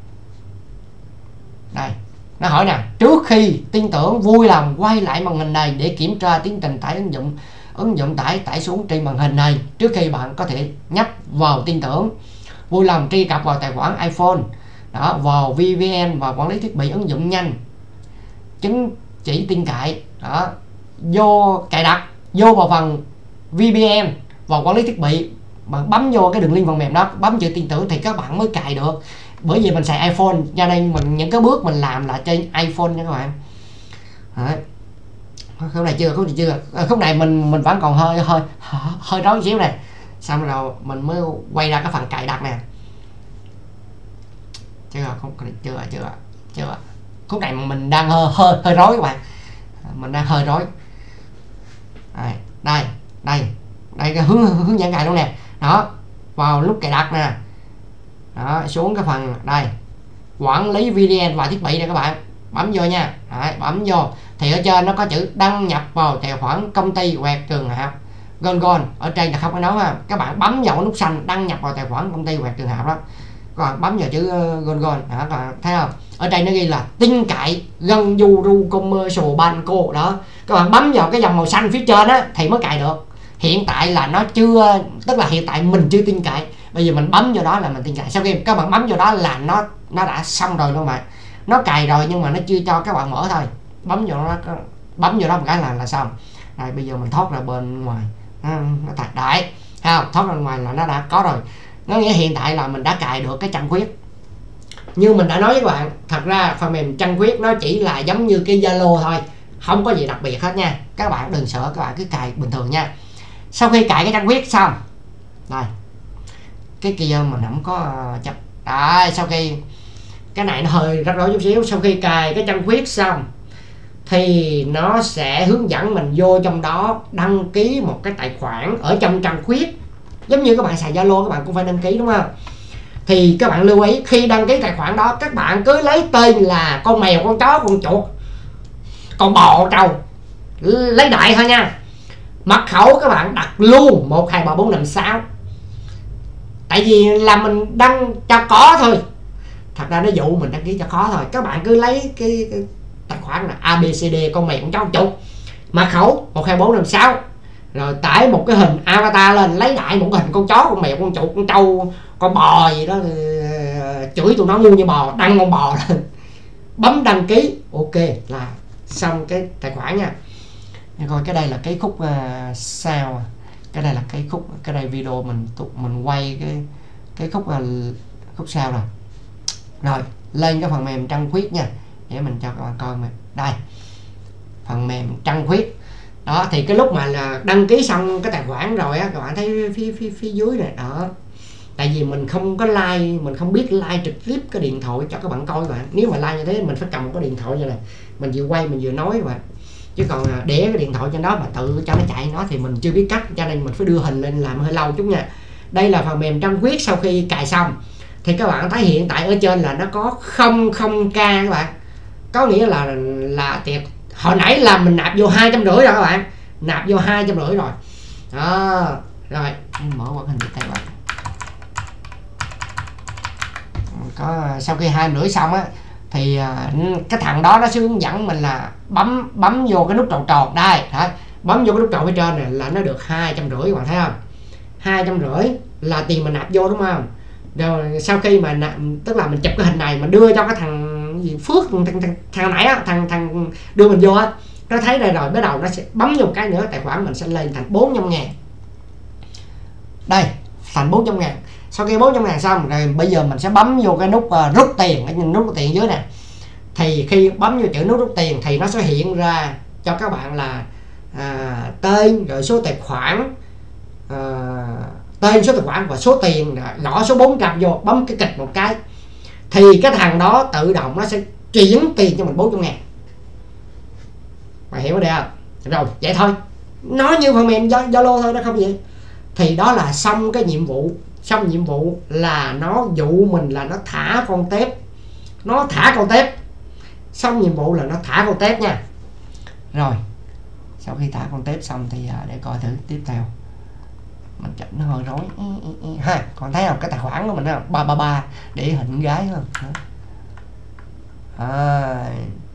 Đây nó hỏi nè, trước khi tin tưởng vui lòng quay lại màn hình này để kiểm tra tiến trình tải ứng dụng ứng dụng tải tải xuống trên màn hình này trước khi bạn có thể nhấp vào tin tưởng. Vui lòng truy cập vào tài khoản iPhone đó, vào vê pê en và quản lý thiết bị ứng dụng nhanh, chứng chỉ tin cậy đó, vô cài đặt, vô vào phần vê pê en vào quản lý thiết bị, bạn bấm vô cái đường link phần mềm đó, bấm chữ tin tưởng thì các bạn mới cài được. Bởi vì mình xài iPhone cho nên mình những cái bước mình làm là trên iPhone nha các bạn. Đấy. Khúc này chưa, khúc này chưa, khúc này mình mình vẫn còn hơi hơi hơi rối xíu này, xong rồi mình mới quay ra cái phần cài đặt nè. Chưa, không chưa chưa chưa khúc này mình đang hơi hơi hơi rối các bạn, mình đang hơi rối. Đây đây đây đây cái hướng hướng dẫn cài luôn nè. Đó, vào lúc cài đặt nè, đó xuống cái phần đây quản lý vê pê en và thiết bị này các bạn, bấm vô nha. Đấy, bấm vô thì ở trên nó có chữ đăng nhập vào tài khoản công ty hoặc trường học Gon Gon, ở trên là không có nói ha, các bạn bấm vào nút xanh đăng nhập vào tài khoản công ty hoặc trường học đó, các bạn bấm vào chữ Gon Gon đó, các bạn thấy không? Ở đây nó ghi là tin cậy Gân Du Ru Commercial Banco đó, các bạn bấm vào cái dòng màu xanh phía trên á thì mới cài được. hiện tại là nó chưa, tức là hiện tại mình chưa tin cậy. Bây giờ mình bấm vô đó là mình tin cậy. Sau khi các bạn bấm vô đó là nó nó đã xong rồi luôn mà, nó cài rồi nhưng mà nó chưa cho các bạn mở thôi. Bấm vô nó, bấm vô đó một cái là là xong. Rồi bây giờ mình thoát ra bên ngoài, nó, nó tạt đại, không thoát ra ngoài là nó đã có rồi. Nó nghĩa hiện tại là mình đã cài được cái trăng khuyết. Như mình đã nói với các bạn, thật ra phần mềm trăng khuyết nó chỉ là giống như cái Zalo thôi, không có gì đặc biệt hết nha. Các bạn đừng sợ, các bạn cứ cài bình thường nha. Sau khi cài cái trăng khuyết xong, đây cái kia mình không có chập. Đấy, sau khi cái này nó hơi rắc rối chút xíu. Sau khi cài cái trăng khuyết xong thì nó sẽ hướng dẫn mình vô trong đó đăng ký một cái tài khoản ở trong trăng khuyết. Giống như các bạn xài Zalo các bạn cũng phải đăng ký đúng không? Thì các bạn lưu ý khi đăng ký tài khoản đó, các bạn cứ lấy tên là con mèo, con chó, con chuột, con bò, trâu, lấy đại thôi nha. Mật khẩu các bạn đặt luôn một hai ba bốn năm sáu. Tại vì là mình đăng cho có thôi, thật ra nó dụ mình đăng ký cho khó thôi. Các bạn cứ lấy cái, cái tài khoản là a bê xê đê con mèo, con chó, con chuột, mật khẩu một hai bốn năm sáu, rồi tải một cái hình avatar lên, lấy đại một cái hình con chó, con mèo, con chuột, con trâu, con bò gì đó, chửi tụi nó ngu như bò, đăng con bò lên, bấm đăng ký, ok là xong cái tài khoản nha. Coi cái đây là cái khúc uh, sao, cái đây là cái khúc, cái đây video mình mình quay cái cái khúc uh, khúc sao rồi. Rồi lên cái phần mềm trăng khuyết nha, để mình cho các bạn coi mà. Đây phần mềm trăng khuyết đó, thì cái lúc mà là đăng ký xong cái tài khoản rồi á, các bạn thấy phía phía phía dưới này đó. Tại vì mình không có like, mình không biết like trực tiếp cái điện thoại cho các bạn coi các bạn. Nếu mà like như thế mình phải cầm một cái điện thoại như này, mình vừa quay mình vừa nói các bạn. Chứ còn để cái điện thoại trên đó mà tự cho nó chạy nó thì mình chưa biết cách, cho nên mình phải đưa hình lên làm hơi lâu chút nha. Đây là phần mềm trăng khuyết. Sau khi cài xong thì các bạn thấy hiện tại ở trên là nó có không không k các bạn, có nghĩa là là tiệt hồi nãy là mình nạp vô hai trăm rưỡi rồi các bạn, nạp vô hai trăm rưỡi rồi đó. Rồi mở màn hình tay bạn có. Sau khi hai rưỡi xong á thì cái thằng đó nó sẽ hướng dẫn mình là bấm bấm vô cái nút tròn tròn đây, đấy, bấm vô cái nút tròn phía trên này là nó được hai trăm rưỡi các bạn thấy không? Hai trăm rưỡi là tiền mình nạp vô đúng không? Rồi sau khi mà nạp, tức là mình chụp cái hình này mình đưa cho cái thằng gì Phước, thằng, thằng, thằng nãy á, thằng thằng đưa mình vô á, nó thấy đây rồi, bắt đầu nó sẽ bấm vô một cái nữa, tài khoản mình sẽ lên thành bốn trăm ngàn. Đây thành bốn trăm ngàn. Sau khi bốn trăm ngàn xong rồi bây giờ mình sẽ bấm vô cái nút uh, rút tiền, cái nút rút tiền dưới nè. Thì khi bấm vô chữ nút rút tiền thì nó sẽ hiện ra cho các bạn là à, tên rồi số tài khoản, à, tên, số tài khoản và số tiền, gõ số bốn trăm vô, bấm cái kịch một cái thì cái thằng đó tự động nó sẽ chuyển tiền cho mình bốn trăm ngàn. Mày hiểu đây không? Rồi vậy thôi, nó như phần mềm Zalo thôi, nó không gì. Thì đó là xong cái nhiệm vụ. Xong nhiệm vụ là nó dụ mình là nó thả con tép, nó thả con tép. Xong nhiệm vụ là nó thả con tép nha. Rồi sau khi thả con tép xong thì để coi thử tiếp theo. Mình chụp nó hơi rối ha, còn thấy không cái tài khoản của mình không, ba ba ba để hình gái không à.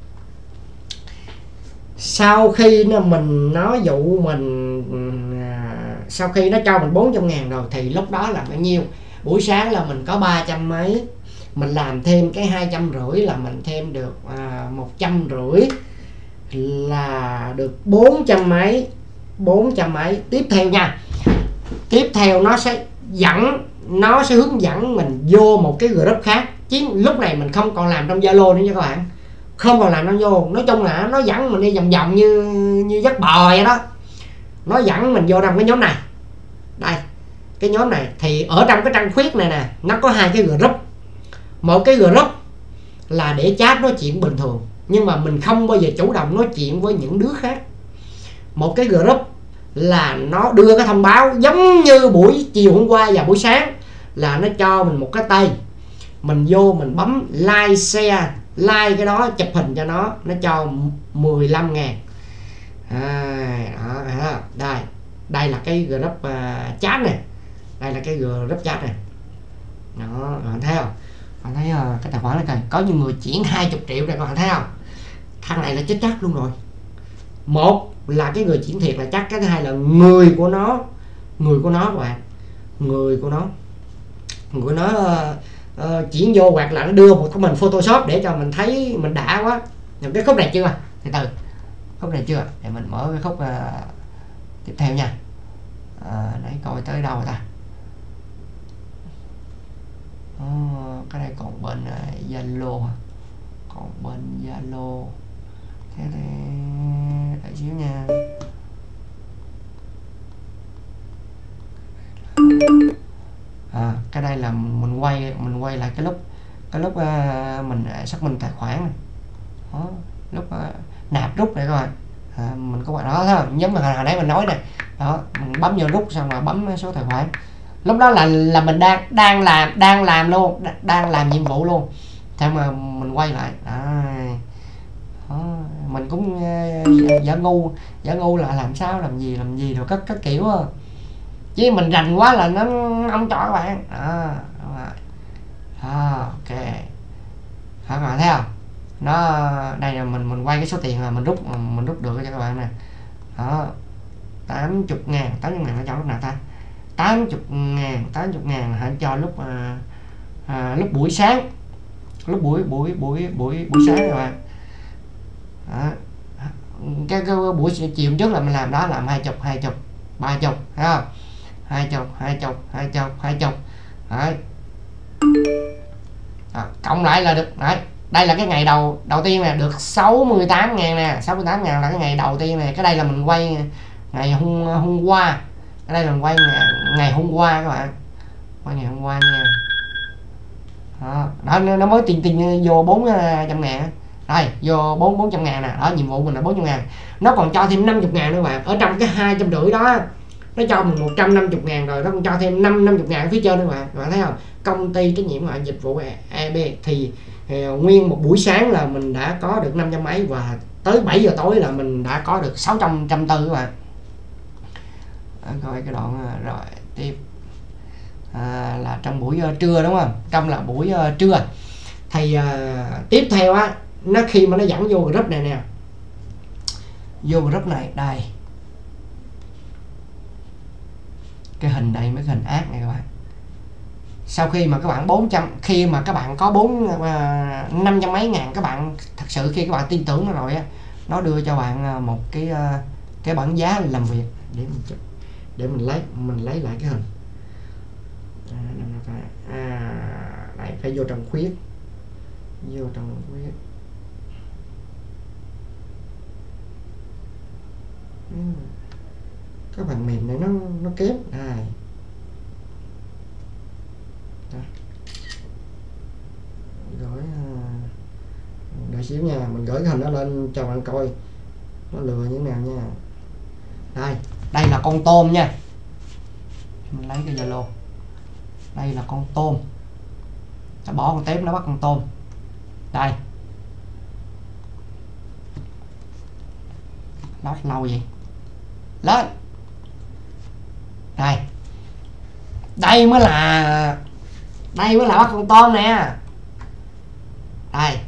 Sau khi nó mình nó dụ mình à, sau khi nó cho mình bốn trăm ngàn rồi thì lúc đó là bao nhiêu? Buổi sáng là mình có ba trăm mấy, mình làm thêm cái hai trăm rưỡi là mình thêm được à, một trăm rưỡi là được bốn trăm mấy, bốn trăm mấy. Tiếp theo nha, tiếp theo nó sẽ dẫn, nó sẽ hướng dẫn mình vô một cái group khác. Chứ lúc này mình không còn làm trong Zalo nữa nha các bạn, không còn làm trong vô. Nói chung là nó dẫn mình đi vòng vòng như như dắt bò vậy đó. Nó dẫn mình vô trong cái nhóm này. Đây cái nhóm này thì ở trong cái trăng khuyết này nè, nó có hai cái group. Một cái group là để chat nói chuyện bình thường, nhưng mà mình không bao giờ chủ động nói chuyện với những đứa khác. Một cái group là nó đưa cái thông báo giống như buổi chiều hôm qua và buổi sáng, là nó cho mình một cái tay, mình vô mình bấm like share, like cái đó, chụp hình cho nó, nó cho mười lăm ngàn à, đó, đó, đây đây là cái group uh, chat này, đây là cái group chat này đó, bạn thấy không? Bạn thấy uh, cái tài khoản này có nhiều người chuyển hai mươi triệu này, các bạn thấy không? Thằng này là chết chắc luôn rồi. Một là cái người chuyển thiệt là chắc, cái thứ hai là người của nó, người của nó các bạn, người của nó người của nó uh, uh, chuyển vô, hoặc là nó đưa một cái mình Photoshop để cho mình thấy mình đã quá. Những cái khúc này chưa, từ từ khúc này chưa, để mình mở cái khúc uh, tiếp theo nha. À, nãy coi tới đâu rồi ta? Oh, cái này còn bên Zalo, uh, còn bên Zalo. Thế thì đợi xíu nha. À, cái đây là mình quay mình quay lại cái lúc cái lúc uh, mình xác minh tài khoản này. Đó, lúc uh, nạp rút này các bạn. À, mình có bạn đó thấy không? Giống như hồi nãy mình nói này. Đó, mình bấm vô rút xong rồi bấm số tài khoản. Lúc đó là là mình đang đang làm đang làm luôn, đang làm nhiệm vụ luôn. Thế mà mình quay lại. À, đó, mình cũng uh, giả ngu, giả ngu là làm sao làm gì làm gì rồi các các kiểu đó. Chứ mình rành quá là nó không cho các bạn. Đó, đó, ok. Các bạn thấy không? Nó đây là mình mình quay cái số tiền là mình rút mình rút được cho các bạn nè. Đó, tám mươi ngàn, tám mươi ngàn nó cho lúc nào ta? tám mươi ngàn, tám mươi ngàn hãy cho lúc à, à, lúc buổi sáng, lúc buổi buổi buổi buổi buổi sáng các bạn. Đó. Cái, cái buổi chiều trước là mình làm đó, làm hai chục hai chục ba chục, thấy không? Hai chục hai chục hai chục hai chục. Đấy. À, cộng lại là được. Đấy, đây là cái ngày đầu đầu tiên nè, được sáu mươi tám ngàn nè, sáu mươi tám ngàn là cái ngày đầu tiên này. Cái đây là mình quay ngày hôm hôm qua, cái đây là mình quay ngày, ngày hôm qua các bạn, quay ngày hôm qua nha. Đó, đó nó mới tiền tiền vô bốn trăm ngàn. Đây, vô bốn bốn trăm ngàn nè. Đó, nhiệm vụ mình là bốn trăm ngàn. Nó còn cho thêm năm mươi ngàn nữa bạn. Ở trong cái hai trăm rưỡi đó nó cho mình một trăm năm mươi ngàn rồi, nó còn cho thêm năm năm mươi ngàn phía trên nữa bạn. Các bạn thấy không? Công ty trách nhiệm hữu hạn dịch vụ e bê thì uh, nguyên một buổi sáng là mình đã có được năm trăm mấy, và tới bảy giờ tối là mình đã có được sáu trăm trăm tư các bạn. Đó, coi cái đoạn uh, rồi tiếp à, là trong buổi uh, trưa đúng không? Trong là buổi uh, trưa thì uh, tiếp theo á, nó khi mà nó dẫn vô group này nè, vô group này đây, cái hình đây mấy cái hình ác này các bạn. Sau khi mà các bạn bốn trăm, khi mà các bạn có bốn năm trăm mấy ngàn, các bạn thật sự khi các bạn tin tưởng nó rồi á, nó đưa cho bạn một cái cái bảng giá làm việc để mình để mình lấy mình lấy lại cái hình. À, đây phải vô trong khuyết, vô trong khuyết. uhm. Các bạn mềm này nó nó kém này. Gửi đợi xíu nha, mình gửi cái hình đó lên cho bạn coi nó lừa như thế nào nha. Đây, đây là con tôm nha. Mình lấy cái Zalo. Đây là con tôm. Nó bỏ con tép nó bắt con tôm. Đây. Lót lâu vậy. Lên. Đây. Đây mới là đây mới là bắt con tôm nè. Đây.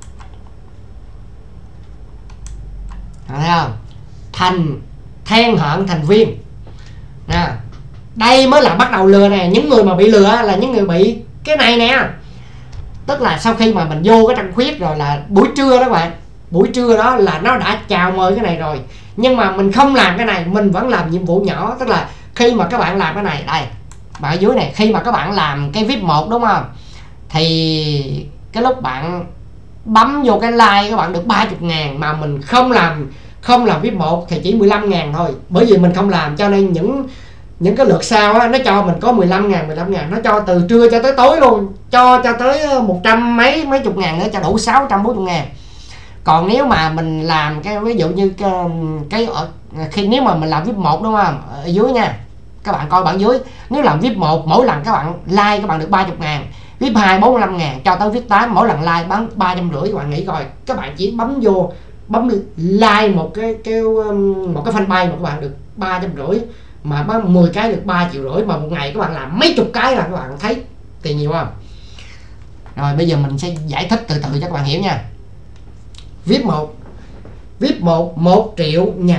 Thấy không? Thành than hận thành viêm nè. Đây mới là bắt đầu lừa nè. Những người mà bị lừa là những người bị cái này nè. Tức là sau khi mà mình vô cái trang khuyết rồi là buổi trưa đó các bạn, buổi trưa đó là nó đã chào mời cái này rồi, nhưng mà mình không làm cái này, mình vẫn làm nhiệm vụ nhỏ. Tức là khi mà các bạn làm cái này, đây bạn ở dưới này, khi mà các bạn làm cái vê i pê một đúng không, thì cái lúc bạn bấm vô cái like các bạn được ba mươi ngàn, mà mình không làm không làm vê i pê một thì chỉ mười lăm ngàn thôi. Bởi vì mình không làm cho nên những những cái lượt sau á, nó cho mình có mười lăm ngàn, mười lăm ngàn, nó cho từ trưa cho tới tối luôn, cho cho tới một trăm mấy mấy chục ngàn nữa, cho đủ sáu trăm bốn mươi ngàn. Còn nếu mà mình làm cái ví dụ như cái, cái ở, khi nếu mà mình làm vê i pê một đúng không, ở dưới nha, các bạn coi bản dưới, nếu làm vê i pê một mỗi lần các bạn like các bạn được ba mươi ngàn, vê i pê hai bốn mươi lăm ngàn, cho tới vê i pê tám mỗi lần like bán ba trăm rưỡi. Các bạn nghĩ coi, các bạn chỉ bấm vô bấm like một cái cái một cái fanpage mà các bạn được ba trăm rưỡi, mà bấm mười cái được ba triệu rưỡi, mà một ngày các bạn làm mấy chục cái là các bạn thấy tiền nhiều không? Rồi bây giờ mình sẽ giải thích từ từ cho các bạn hiểu nha. vê i pê một vê i pê một một triệu nhận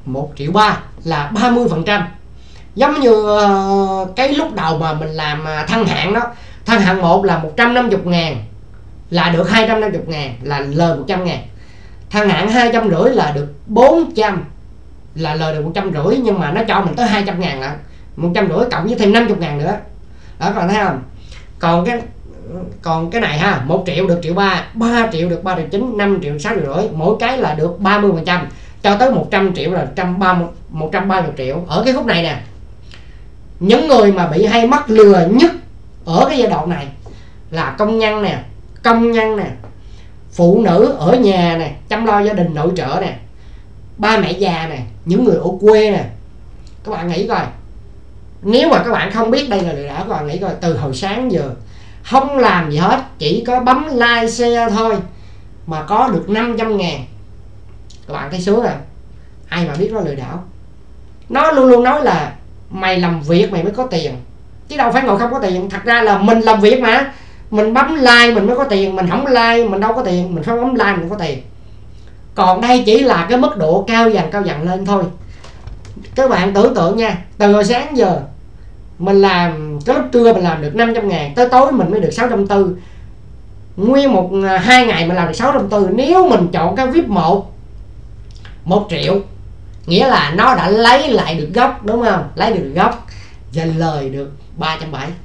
một triệu ba là ba mươi phần trăm. Giống như uh, cái lúc đầu mà mình làm uh, thăng hạng đó, thăng hạng một là một trăm năm mươi ngàn là được hai trăm năm mươi ngàn, là lời một trăm ngàn. Thăng hạng hai trăm rưỡi là được bốn trăm, là lời được một trăm rưỡi, nhưng mà nó cho mình tới hai trăm ngàn là một trăm rưỡi cộng với thêm năm mươi ngàn nữa đó, các bạn thấy không? Còn cái còn cái này ha, một triệu được triệu ba, ba triệu được ba triệu chín, năm triệu sáu triệu rưỡi, mỗi cái là được ba mươi phần trăm, cho tới một trăm triệu là một trăm ba mươi, một trăm ba mươi triệu. Ở cái khúc này nè, những người mà bị hay mắc lừa nhất ở cái giai đoạn này là công nhân nè, công nhân nè, phụ nữ ở nhà nè, chăm lo gia đình nội trợ nè, ba mẹ già nè, những người ở quê nè. Các bạn nghĩ coi, nếu mà các bạn không biết đây là lừa đảo, các bạn nghĩ coi, từ hồi sáng giờ không làm gì hết, chỉ có bấm like share thôi mà có được năm trăm ngàn. Các bạn thấy sướng à? Ai mà biết nó lừa đảo. Nó luôn luôn nói là mày làm việc mày mới có tiền, chứ đâu phải ngồi không có tiền. Thật ra là mình làm việc mà, mình bấm like mình mới có tiền, mình không like mình đâu có tiền, mình không bấm like mình có tiền. Còn đây chỉ là cái mức độ cao dần cao dần lên thôi. Các bạn tưởng tượng nha, từ hồi sáng giờ mình làm, cái lúc trưa mình làm được năm trăm ngàn, tới tối mình mới được sáu trăm tư. Nguyên một hai ngày mình làm được sáu trăm tư. Nếu mình chọn cái vê i pê một một triệu, nghĩa là nó đã lấy lại được gốc, đúng không? Lấy được gốc và lời được ba trăm bảy mươi,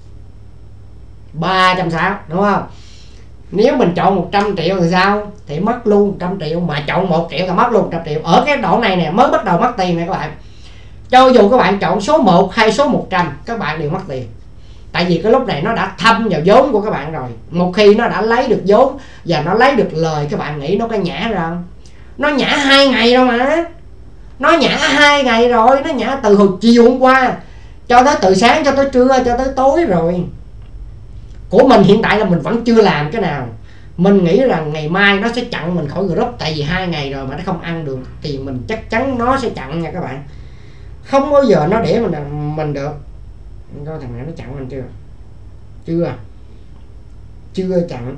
ba trăm sáu mươi, đúng không? Nếu mình chọn một trăm triệu thì sao? Thì mất luôn một trăm triệu. Mà chọn một triệu thì mất luôn một trăm triệu. Ở cái đoạn này nè, mới bắt đầu mất tiền nè các bạn. Cho dù các bạn chọn số một hay số một trăm, các bạn đều mất tiền. Tại vì cái lúc này nó đã thâm vào vốn của các bạn rồi. Một khi nó đã lấy được vốn và nó lấy được lời, các bạn nghĩ nó có nhả ra không? Nó nhả hai ngày đâu mà. Nó nhả hai ngày rồi. Nó nhả từ hồi chiều hôm qua cho tới từ sáng cho tới trưa cho tới tối rồi. Của mình hiện tại là mình vẫn chưa làm cái nào. Mình nghĩ rằng ngày mai nó sẽ chặn mình khỏi group. Tại vì hai ngày rồi mà nó không ăn được tiền mình, chắc chắn nó sẽ chặn nha các bạn. Không bao giờ nó để mình mình được. Coi thằng này nó chặn mình chưa? Chưa. Chưa chặn.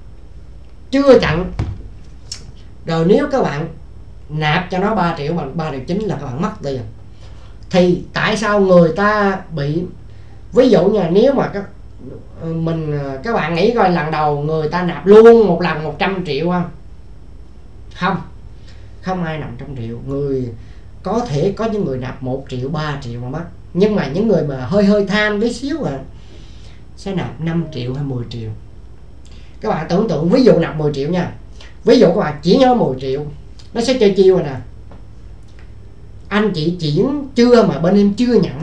Chưa chặn. Rồi nếu các bạn nạp cho nó ba triệu mà ba triệu chín là các bạn mất tiền. Thì tại sao người ta bị, ví dụ như nếu mà các mình các bạn nghĩ coi, lần đầu người ta nạp luôn một lần một trăm triệu không? Không. Không ai nạp một trăm triệu. Người có thể có những người nạp một triệu, ba triệu mà mất. Nhưng mà những người mà hơi hơi tham tí xíu à, sẽ nạp năm triệu hay mười triệu. Các bạn tưởng tượng, ví dụ nạp mười triệu nha. Ví dụ các bạn chỉ nhớ mười triệu, nó sẽ chơi chiêu rồi nè. Anh chị chuyển chưa mà bên em chưa nhận.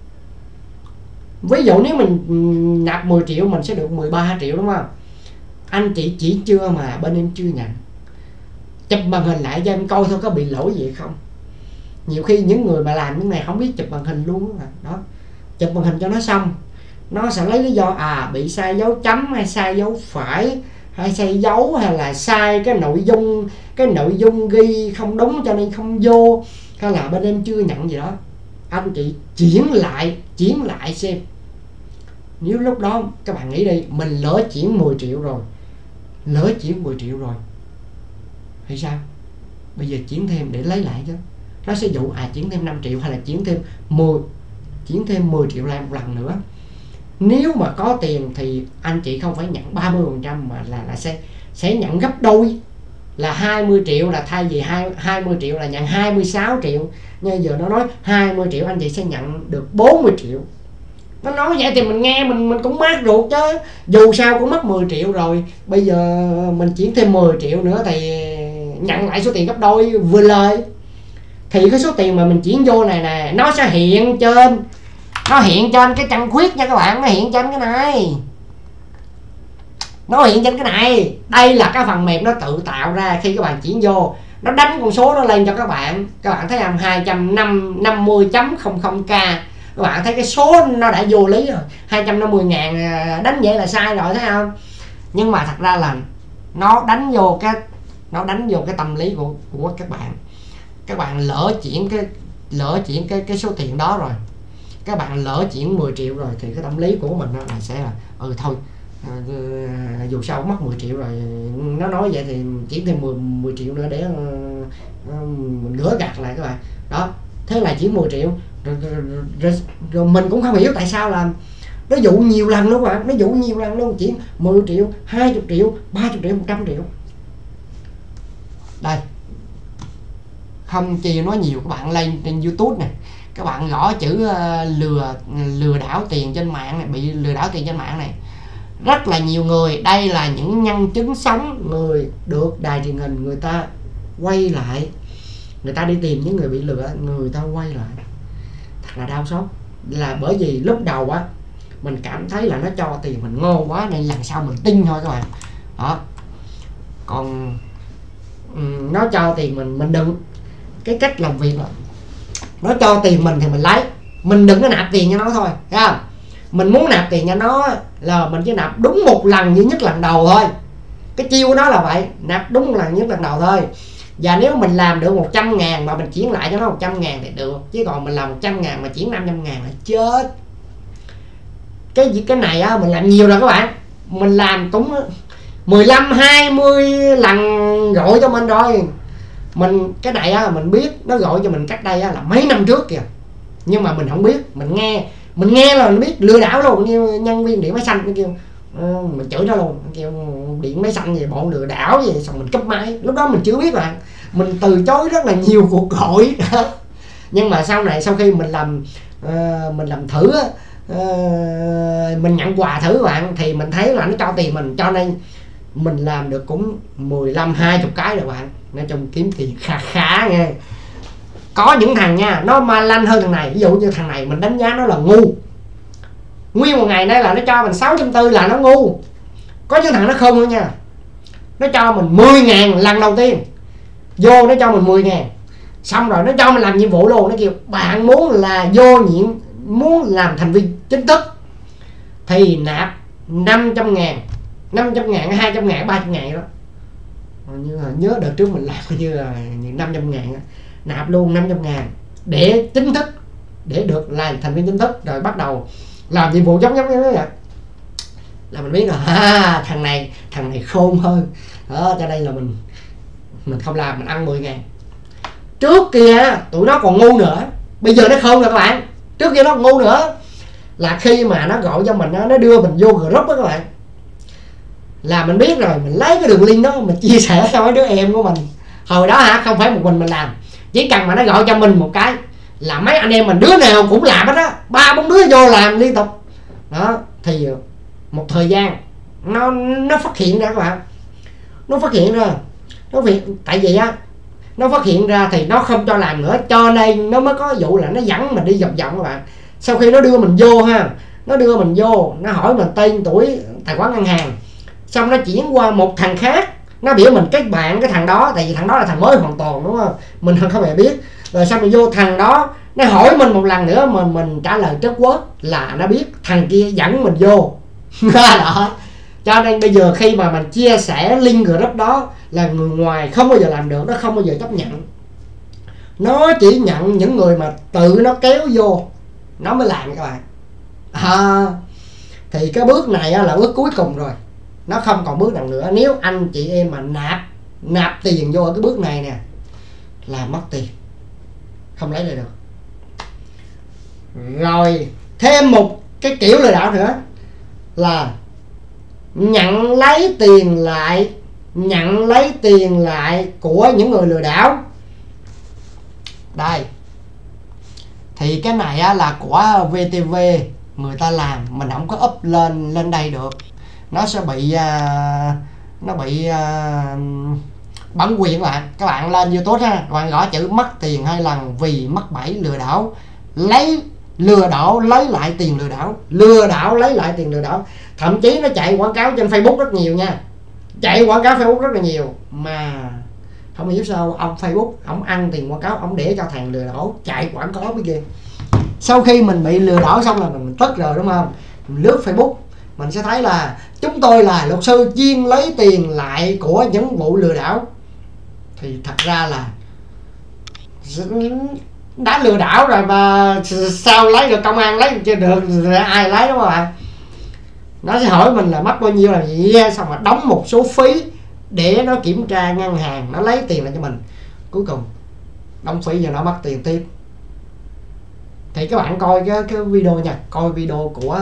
Ví dụ nếu mình nạp mười triệu mình sẽ được mười ba triệu, đúng không? Anh chị chỉ chưa mà bên em chưa nhận. Chụp màn hình lại cho em coi thôi, có bị lỗi gì không? Nhiều khi những người mà làm những này không biết chụp màn hình luôn đó. Đó. Chụp màn hình cho nó xong, nó sẽ lấy lý do à bị sai dấu chấm hay sai dấu phải hay sai dấu, hay là sai cái nội dung, cái nội dung ghi không đúng cho nên không vô, hay là bên em chưa nhận gì đó. Anh chị chuyển lại, chuyển lại xem. Nếu lúc đó các bạn nghĩ đi, mình lỡ chuyển mười triệu rồi, lỡ chuyển mười triệu rồi thì sao? Bây giờ chuyển thêm để lấy lại chứ. Nó sẽ dụ à chuyển thêm năm triệu hay là chuyển thêm mười, chuyển thêm mười triệu lại một lần nữa. Nếu mà có tiền thì anh chị không phải nhận ba mươi phần trăm mà là, là sẽ sẽ nhận gấp đôi, là hai mươi triệu, là thay vì hai mươi triệu là nhận hai mươi sáu triệu. Nhưng giờ nó nói hai mươi triệu anh chị sẽ nhận được bốn mươi triệu. Nó nói vậy thì mình nghe mình mình cũng mát ruột chứ. Dù sao cũng mất mười triệu rồi, bây giờ mình chuyển thêm mười triệu nữa thì nhận lại số tiền gấp đôi vừa lời. Thì cái số tiền mà mình chuyển vô này nè, nó sẽ hiện trên, nó hiện trên cái trang khuyết nha các bạn. Nó hiện trên cái này, nó hiện trên cái này. Đây là cái phần mềm nó tự tạo ra. Khi các bạn chuyển vô, nó đánh con số nó lên cho các bạn. Các bạn thấy không? hai trăm năm mươi chấm không không k. Các bạn thấy cái số nó đã vô lý rồi. Hai trăm năm mươi ngàn đánh vậy là sai rồi, thấy không? Nhưng mà thật ra là nó đánh vô cái, nó đánh vô cái tâm lý của của các bạn. Các bạn lỡ chuyển cái lỡ chuyển cái cái số tiền đó rồi, các bạn lỡ chuyển mười triệu rồi, thì cái tâm lý của mình là sẽ là ừ thôi à, dù sao mất mười triệu rồi, nó nói vậy thì chuyển thêm mười triệu nữa để mình gỡ gạt lại các bạn. Đó, thế là chỉ mười triệu rồi, rồi, rồi, rồi, rồi mình cũng không hiểu tại sao là nó dụ nhiều lần luôn các bạn, nó dụ nhiều lần luôn, chỉ mười triệu, hai mươi triệu, ba mươi triệu, một trăm triệu. Đây, không chi nói nhiều, các bạn lên trên YouTube này, các bạn gõ chữ uh, lừa lừa đảo tiền trên mạng này, bị lừa đảo tiền trên mạng này, rất là nhiều người. Đây là những nhân chứng sống, người được đài truyền hình người ta quay lại, người ta đi tìm những người bị lừa, người ta quay lại, thật là đau xót. Là bởi vì lúc đầu á mình cảm thấy là nó cho tiền mình ngon quá nên lần sau mình tin thôi các bạn. Đó, còn um, nó cho tiền mình mình đừng, cái cách làm việc là nó cho tiền mình thì mình lấy, mình đừng có nạp tiền cho nó thôi, thấy không? Mình muốn nạp tiền cho nó là mình chỉ nạp đúng một lần duy nhất lần đầu thôi. Cái chiêu của nó là vậy, nạp đúng một lần duy nhất lần đầu thôi. Và nếu mình làm được một trăm ngàn mà mình chuyển lại cho nó một trăm ngàn thì được, chứ còn mình làm một trăm ngàn mà chuyển năm trăm ngàn là chết. Cái gì cái này á mình làm nhiều rồi các bạn, mình làm cũng mười lăm hai mươi lần gọi cho mình rồi. Mình cái này á mình biết nó gọi cho mình cách đây á là mấy năm trước kìa, nhưng mà mình không biết, mình nghe mình nghe là mình biết lừa đảo luôn. Như nhân viên điện máy xanh nó kêu uh, mình chửi nó luôn, kêu điện máy xanh gì bọn lừa đảo gì, xong mình cúp máy. Lúc đó mình chưa biết là mình từ chối rất là nhiều cuộc gọi. Nhưng mà sau này sau khi mình làm uh, mình làm thử uh, mình nhận quà thử các bạn, thì mình thấy là nó cho tiền mình, cho nên mình làm được cũng mười lăm hai mươi cái rồi bạn. Nói chung kiếm tiền khá khá nghe. Có những thằng nha, nó ma lanh hơn thằng này. Ví dụ như thằng này mình đánh giá nó là ngu, nguyên một ngày nay là nó cho mình sáu trăm tư là nó ngu. Có những thằng nó không nữa nha, nó cho mình mười ngàn lần đầu tiên, vô nó cho mình mười ngàn, xong rồi nó cho mình làm nhiệm vụ luôn. Nó kêu bạn muốn là vô nhiệm, muốn làm thành viên chính thức thì nạp năm trăm ngàn, năm trăm ngàn, hai trăm ngàn, ba trăm ngàn đó. Như là nhớ đợt trước mình làm như là năm trăm ngàn, nạp luôn năm trăm ngàn để chính thức, để được làm thành viên chính thức, rồi bắt đầu làm nhiệm vụ giống giống như thế vậy. Là mình biết là ha, thằng này thằng này khôn hơn đó, cho đây là mình mình không làm, mình ăn mười ngàn. Trước kia tụi nó còn ngu nữa, bây giờ nó khôn rồi các bạn. Trước kia nó còn ngu nữa, là khi mà nó gọi cho mình, nó đưa mình vô group đó các bạn, là mình biết rồi, mình lấy cái đường link đó mình chia sẻ cho mấy đứa em của mình. Hồi đó hả, không phải một mình mình làm, chỉ cần mà nó gọi cho mình một cái là mấy anh em mình đứa nào cũng làm hết á, ba bốn đứa vô làm liên tục đó. Thì một thời gian nó nó phát hiện ra các bạn, nó phát hiện ra nó việc tại vì á nó phát hiện ra thì nó không cho làm nữa, cho nên nó mới có vụ là nó dẫn mình đi vòng vòng các bạn. Sau khi nó đưa mình vô ha, nó đưa mình vô, nó hỏi mình tên tuổi, tài khoản ngân hàng, xong nó chuyển qua một thằng khác, nó biểu mình kết bạn cái thằng đó, tại vì thằng đó là thằng mới hoàn toàn đúng không, mình không hề biết. Rồi xong rồi vô thằng đó nó hỏi mình một lần nữa mà mình trả lời trớt quớt là nó biết thằng kia dẫn mình vô. Đó. Cho nên bây giờ khi mà mình chia sẻ link group đó là người ngoài không bao giờ làm được, nó không bao giờ chấp nhận. Nó chỉ nhận những người mà tự nó kéo vô nó mới làm các bạn. À, thì cái bước này là bước cuối cùng rồi, nó không còn bước nào nữa. Nếu anh chị em mà nạp nạp tiền vô ở cái bước này nè là mất tiền, không lấy lại được. Rồi thêm một cái kiểu lừa đảo nữa là nhận lấy tiền lại, nhận lấy tiền lại của những người lừa đảo. Đây, thì cái này á, là của vê tê vê người ta làm, mình không có up lên lên đây được, nó sẽ bị uh, nó bị uh, bản quyền các bạn. Các bạn lên YouTube ha, các bạn gõ chữ mất tiền hai lần vì mắc bẫy lừa đảo, lấy lừa đảo lấy lại tiền lừa đảo, lừa đảo lấy lại tiền lừa đảo. Thậm chí nó chạy quảng cáo trên Facebook rất nhiều nha, chạy quảng cáo Facebook rất là nhiều, mà không hiểu sao ông Facebook ông ăn tiền quảng cáo, ông để cho thằng lừa đảo chạy quảng cáo với kia. Sau khi mình bị lừa đảo xong là mình tức rồi đúng không, mình lướt Facebook mình sẽ thấy là chúng tôi là luật sư chuyên lấy tiền lại của những vụ lừa đảo. Thì thật ra là đã lừa đảo rồi mà sao lấy được, công an lấy chưa được, ai lấy đúng không ạ? Nó sẽ hỏi mình là mất bao nhiêu là gì, xong rồi đóng một số phí để nó kiểm tra ngân hàng, nó lấy tiền lại cho mình. cuối cùng đóng phí và nó mất tiền tiếp. Thì các bạn coi cái cái video nha, coi video của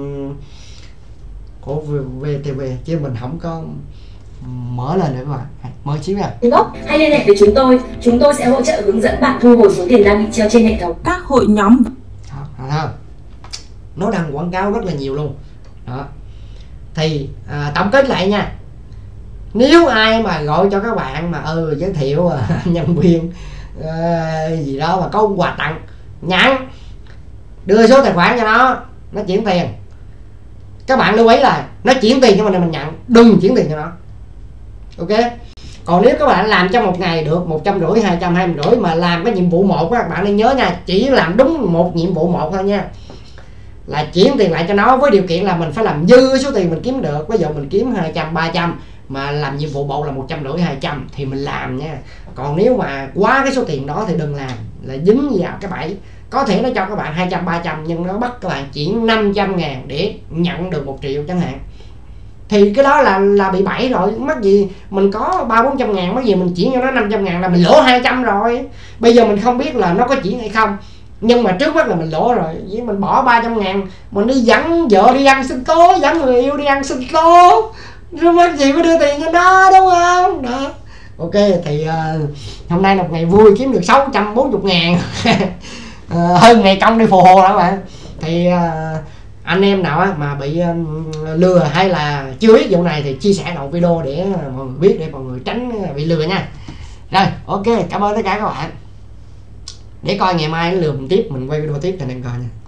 của vê tê vê chứ mình không có mở lên nữa các bạn. Mời xíu nha.
Gốc hay liên hệ với chúng tôi, chúng tôi sẽ hỗ trợ hướng dẫn bạn thu hồi số tiền đang bị treo trên hệ thống.
Các hội nhóm
đó, nó đang quảng cáo rất là nhiều luôn đó. Thì à, tổng kết lại nha, nếu ai mà gọi cho các bạn mà ừ giới thiệu à, nhân viên à, gì đó mà có quà tặng, nhận, đưa số tài khoản cho nó, nó chuyển tiền. Các bạn lưu ý là nó chuyển tiền cho mình là mình nhận, đừng chuyển tiền cho nó. Ok. Còn nếu các bạn làm trong một ngày được một trăm rưỡi, hai trăm, hai trăm rưỡi mà làm cái nhiệm vụ một, các bạn nên nhớ nha, chỉ làm đúng một nhiệm vụ một thôi nha, là chuyển tiền lại cho nó, với điều kiện là mình phải làm dư số tiền mình kiếm được. Ví dụ mình kiếm hai trăm, ba trăm mà làm nhiệm vụ bộ là một trăm rưỡi, hai trăm thì mình làm nha. Còn nếu mà quá cái số tiền đó thì đừng làm, là dính vào cái bẫy. Có thể nó cho các bạn hai trăm, ba trăm nhưng nó bắt các bạn chuyển năm trăm ngàn để nhận được một triệu chẳng hạn. Thì cái đó là là bị bẫy rồi. Mắc gì mình có ba bốn trăm ngàn, mắc gì mình chuyển cho nó năm trăm ngàn là mình lỗ hai trăm rồi. Bây giờ mình không biết là nó có chuyển hay không, nhưng mà trước mắt là mình lỗ rồi. Với mình bỏ ba trăm ngàn mình đi dẫn vợ đi ăn sinh tố, dẫn người yêu đi ăn sinh tố, rồi mắc gì phải đưa tiền cho nó, đúng không? Đó. Ok, thì uh, hôm nay là một ngày vui, kiếm được sáu trăm bốn mươi ngàn. uh, hơn ngày công đi phù hồ đó các bạn. Thì uh, anh em nào á mà bị um, lừa hay là chưa biết vụ này thì chia sẻ đoạn video để mọi người biết, để mọi người tránh bị lừa nha. Rồi, ok, cảm ơn tất cả các bạn. Để coi ngày mai lừa mình tiếp, mình quay video tiếp cho anh em coi nha.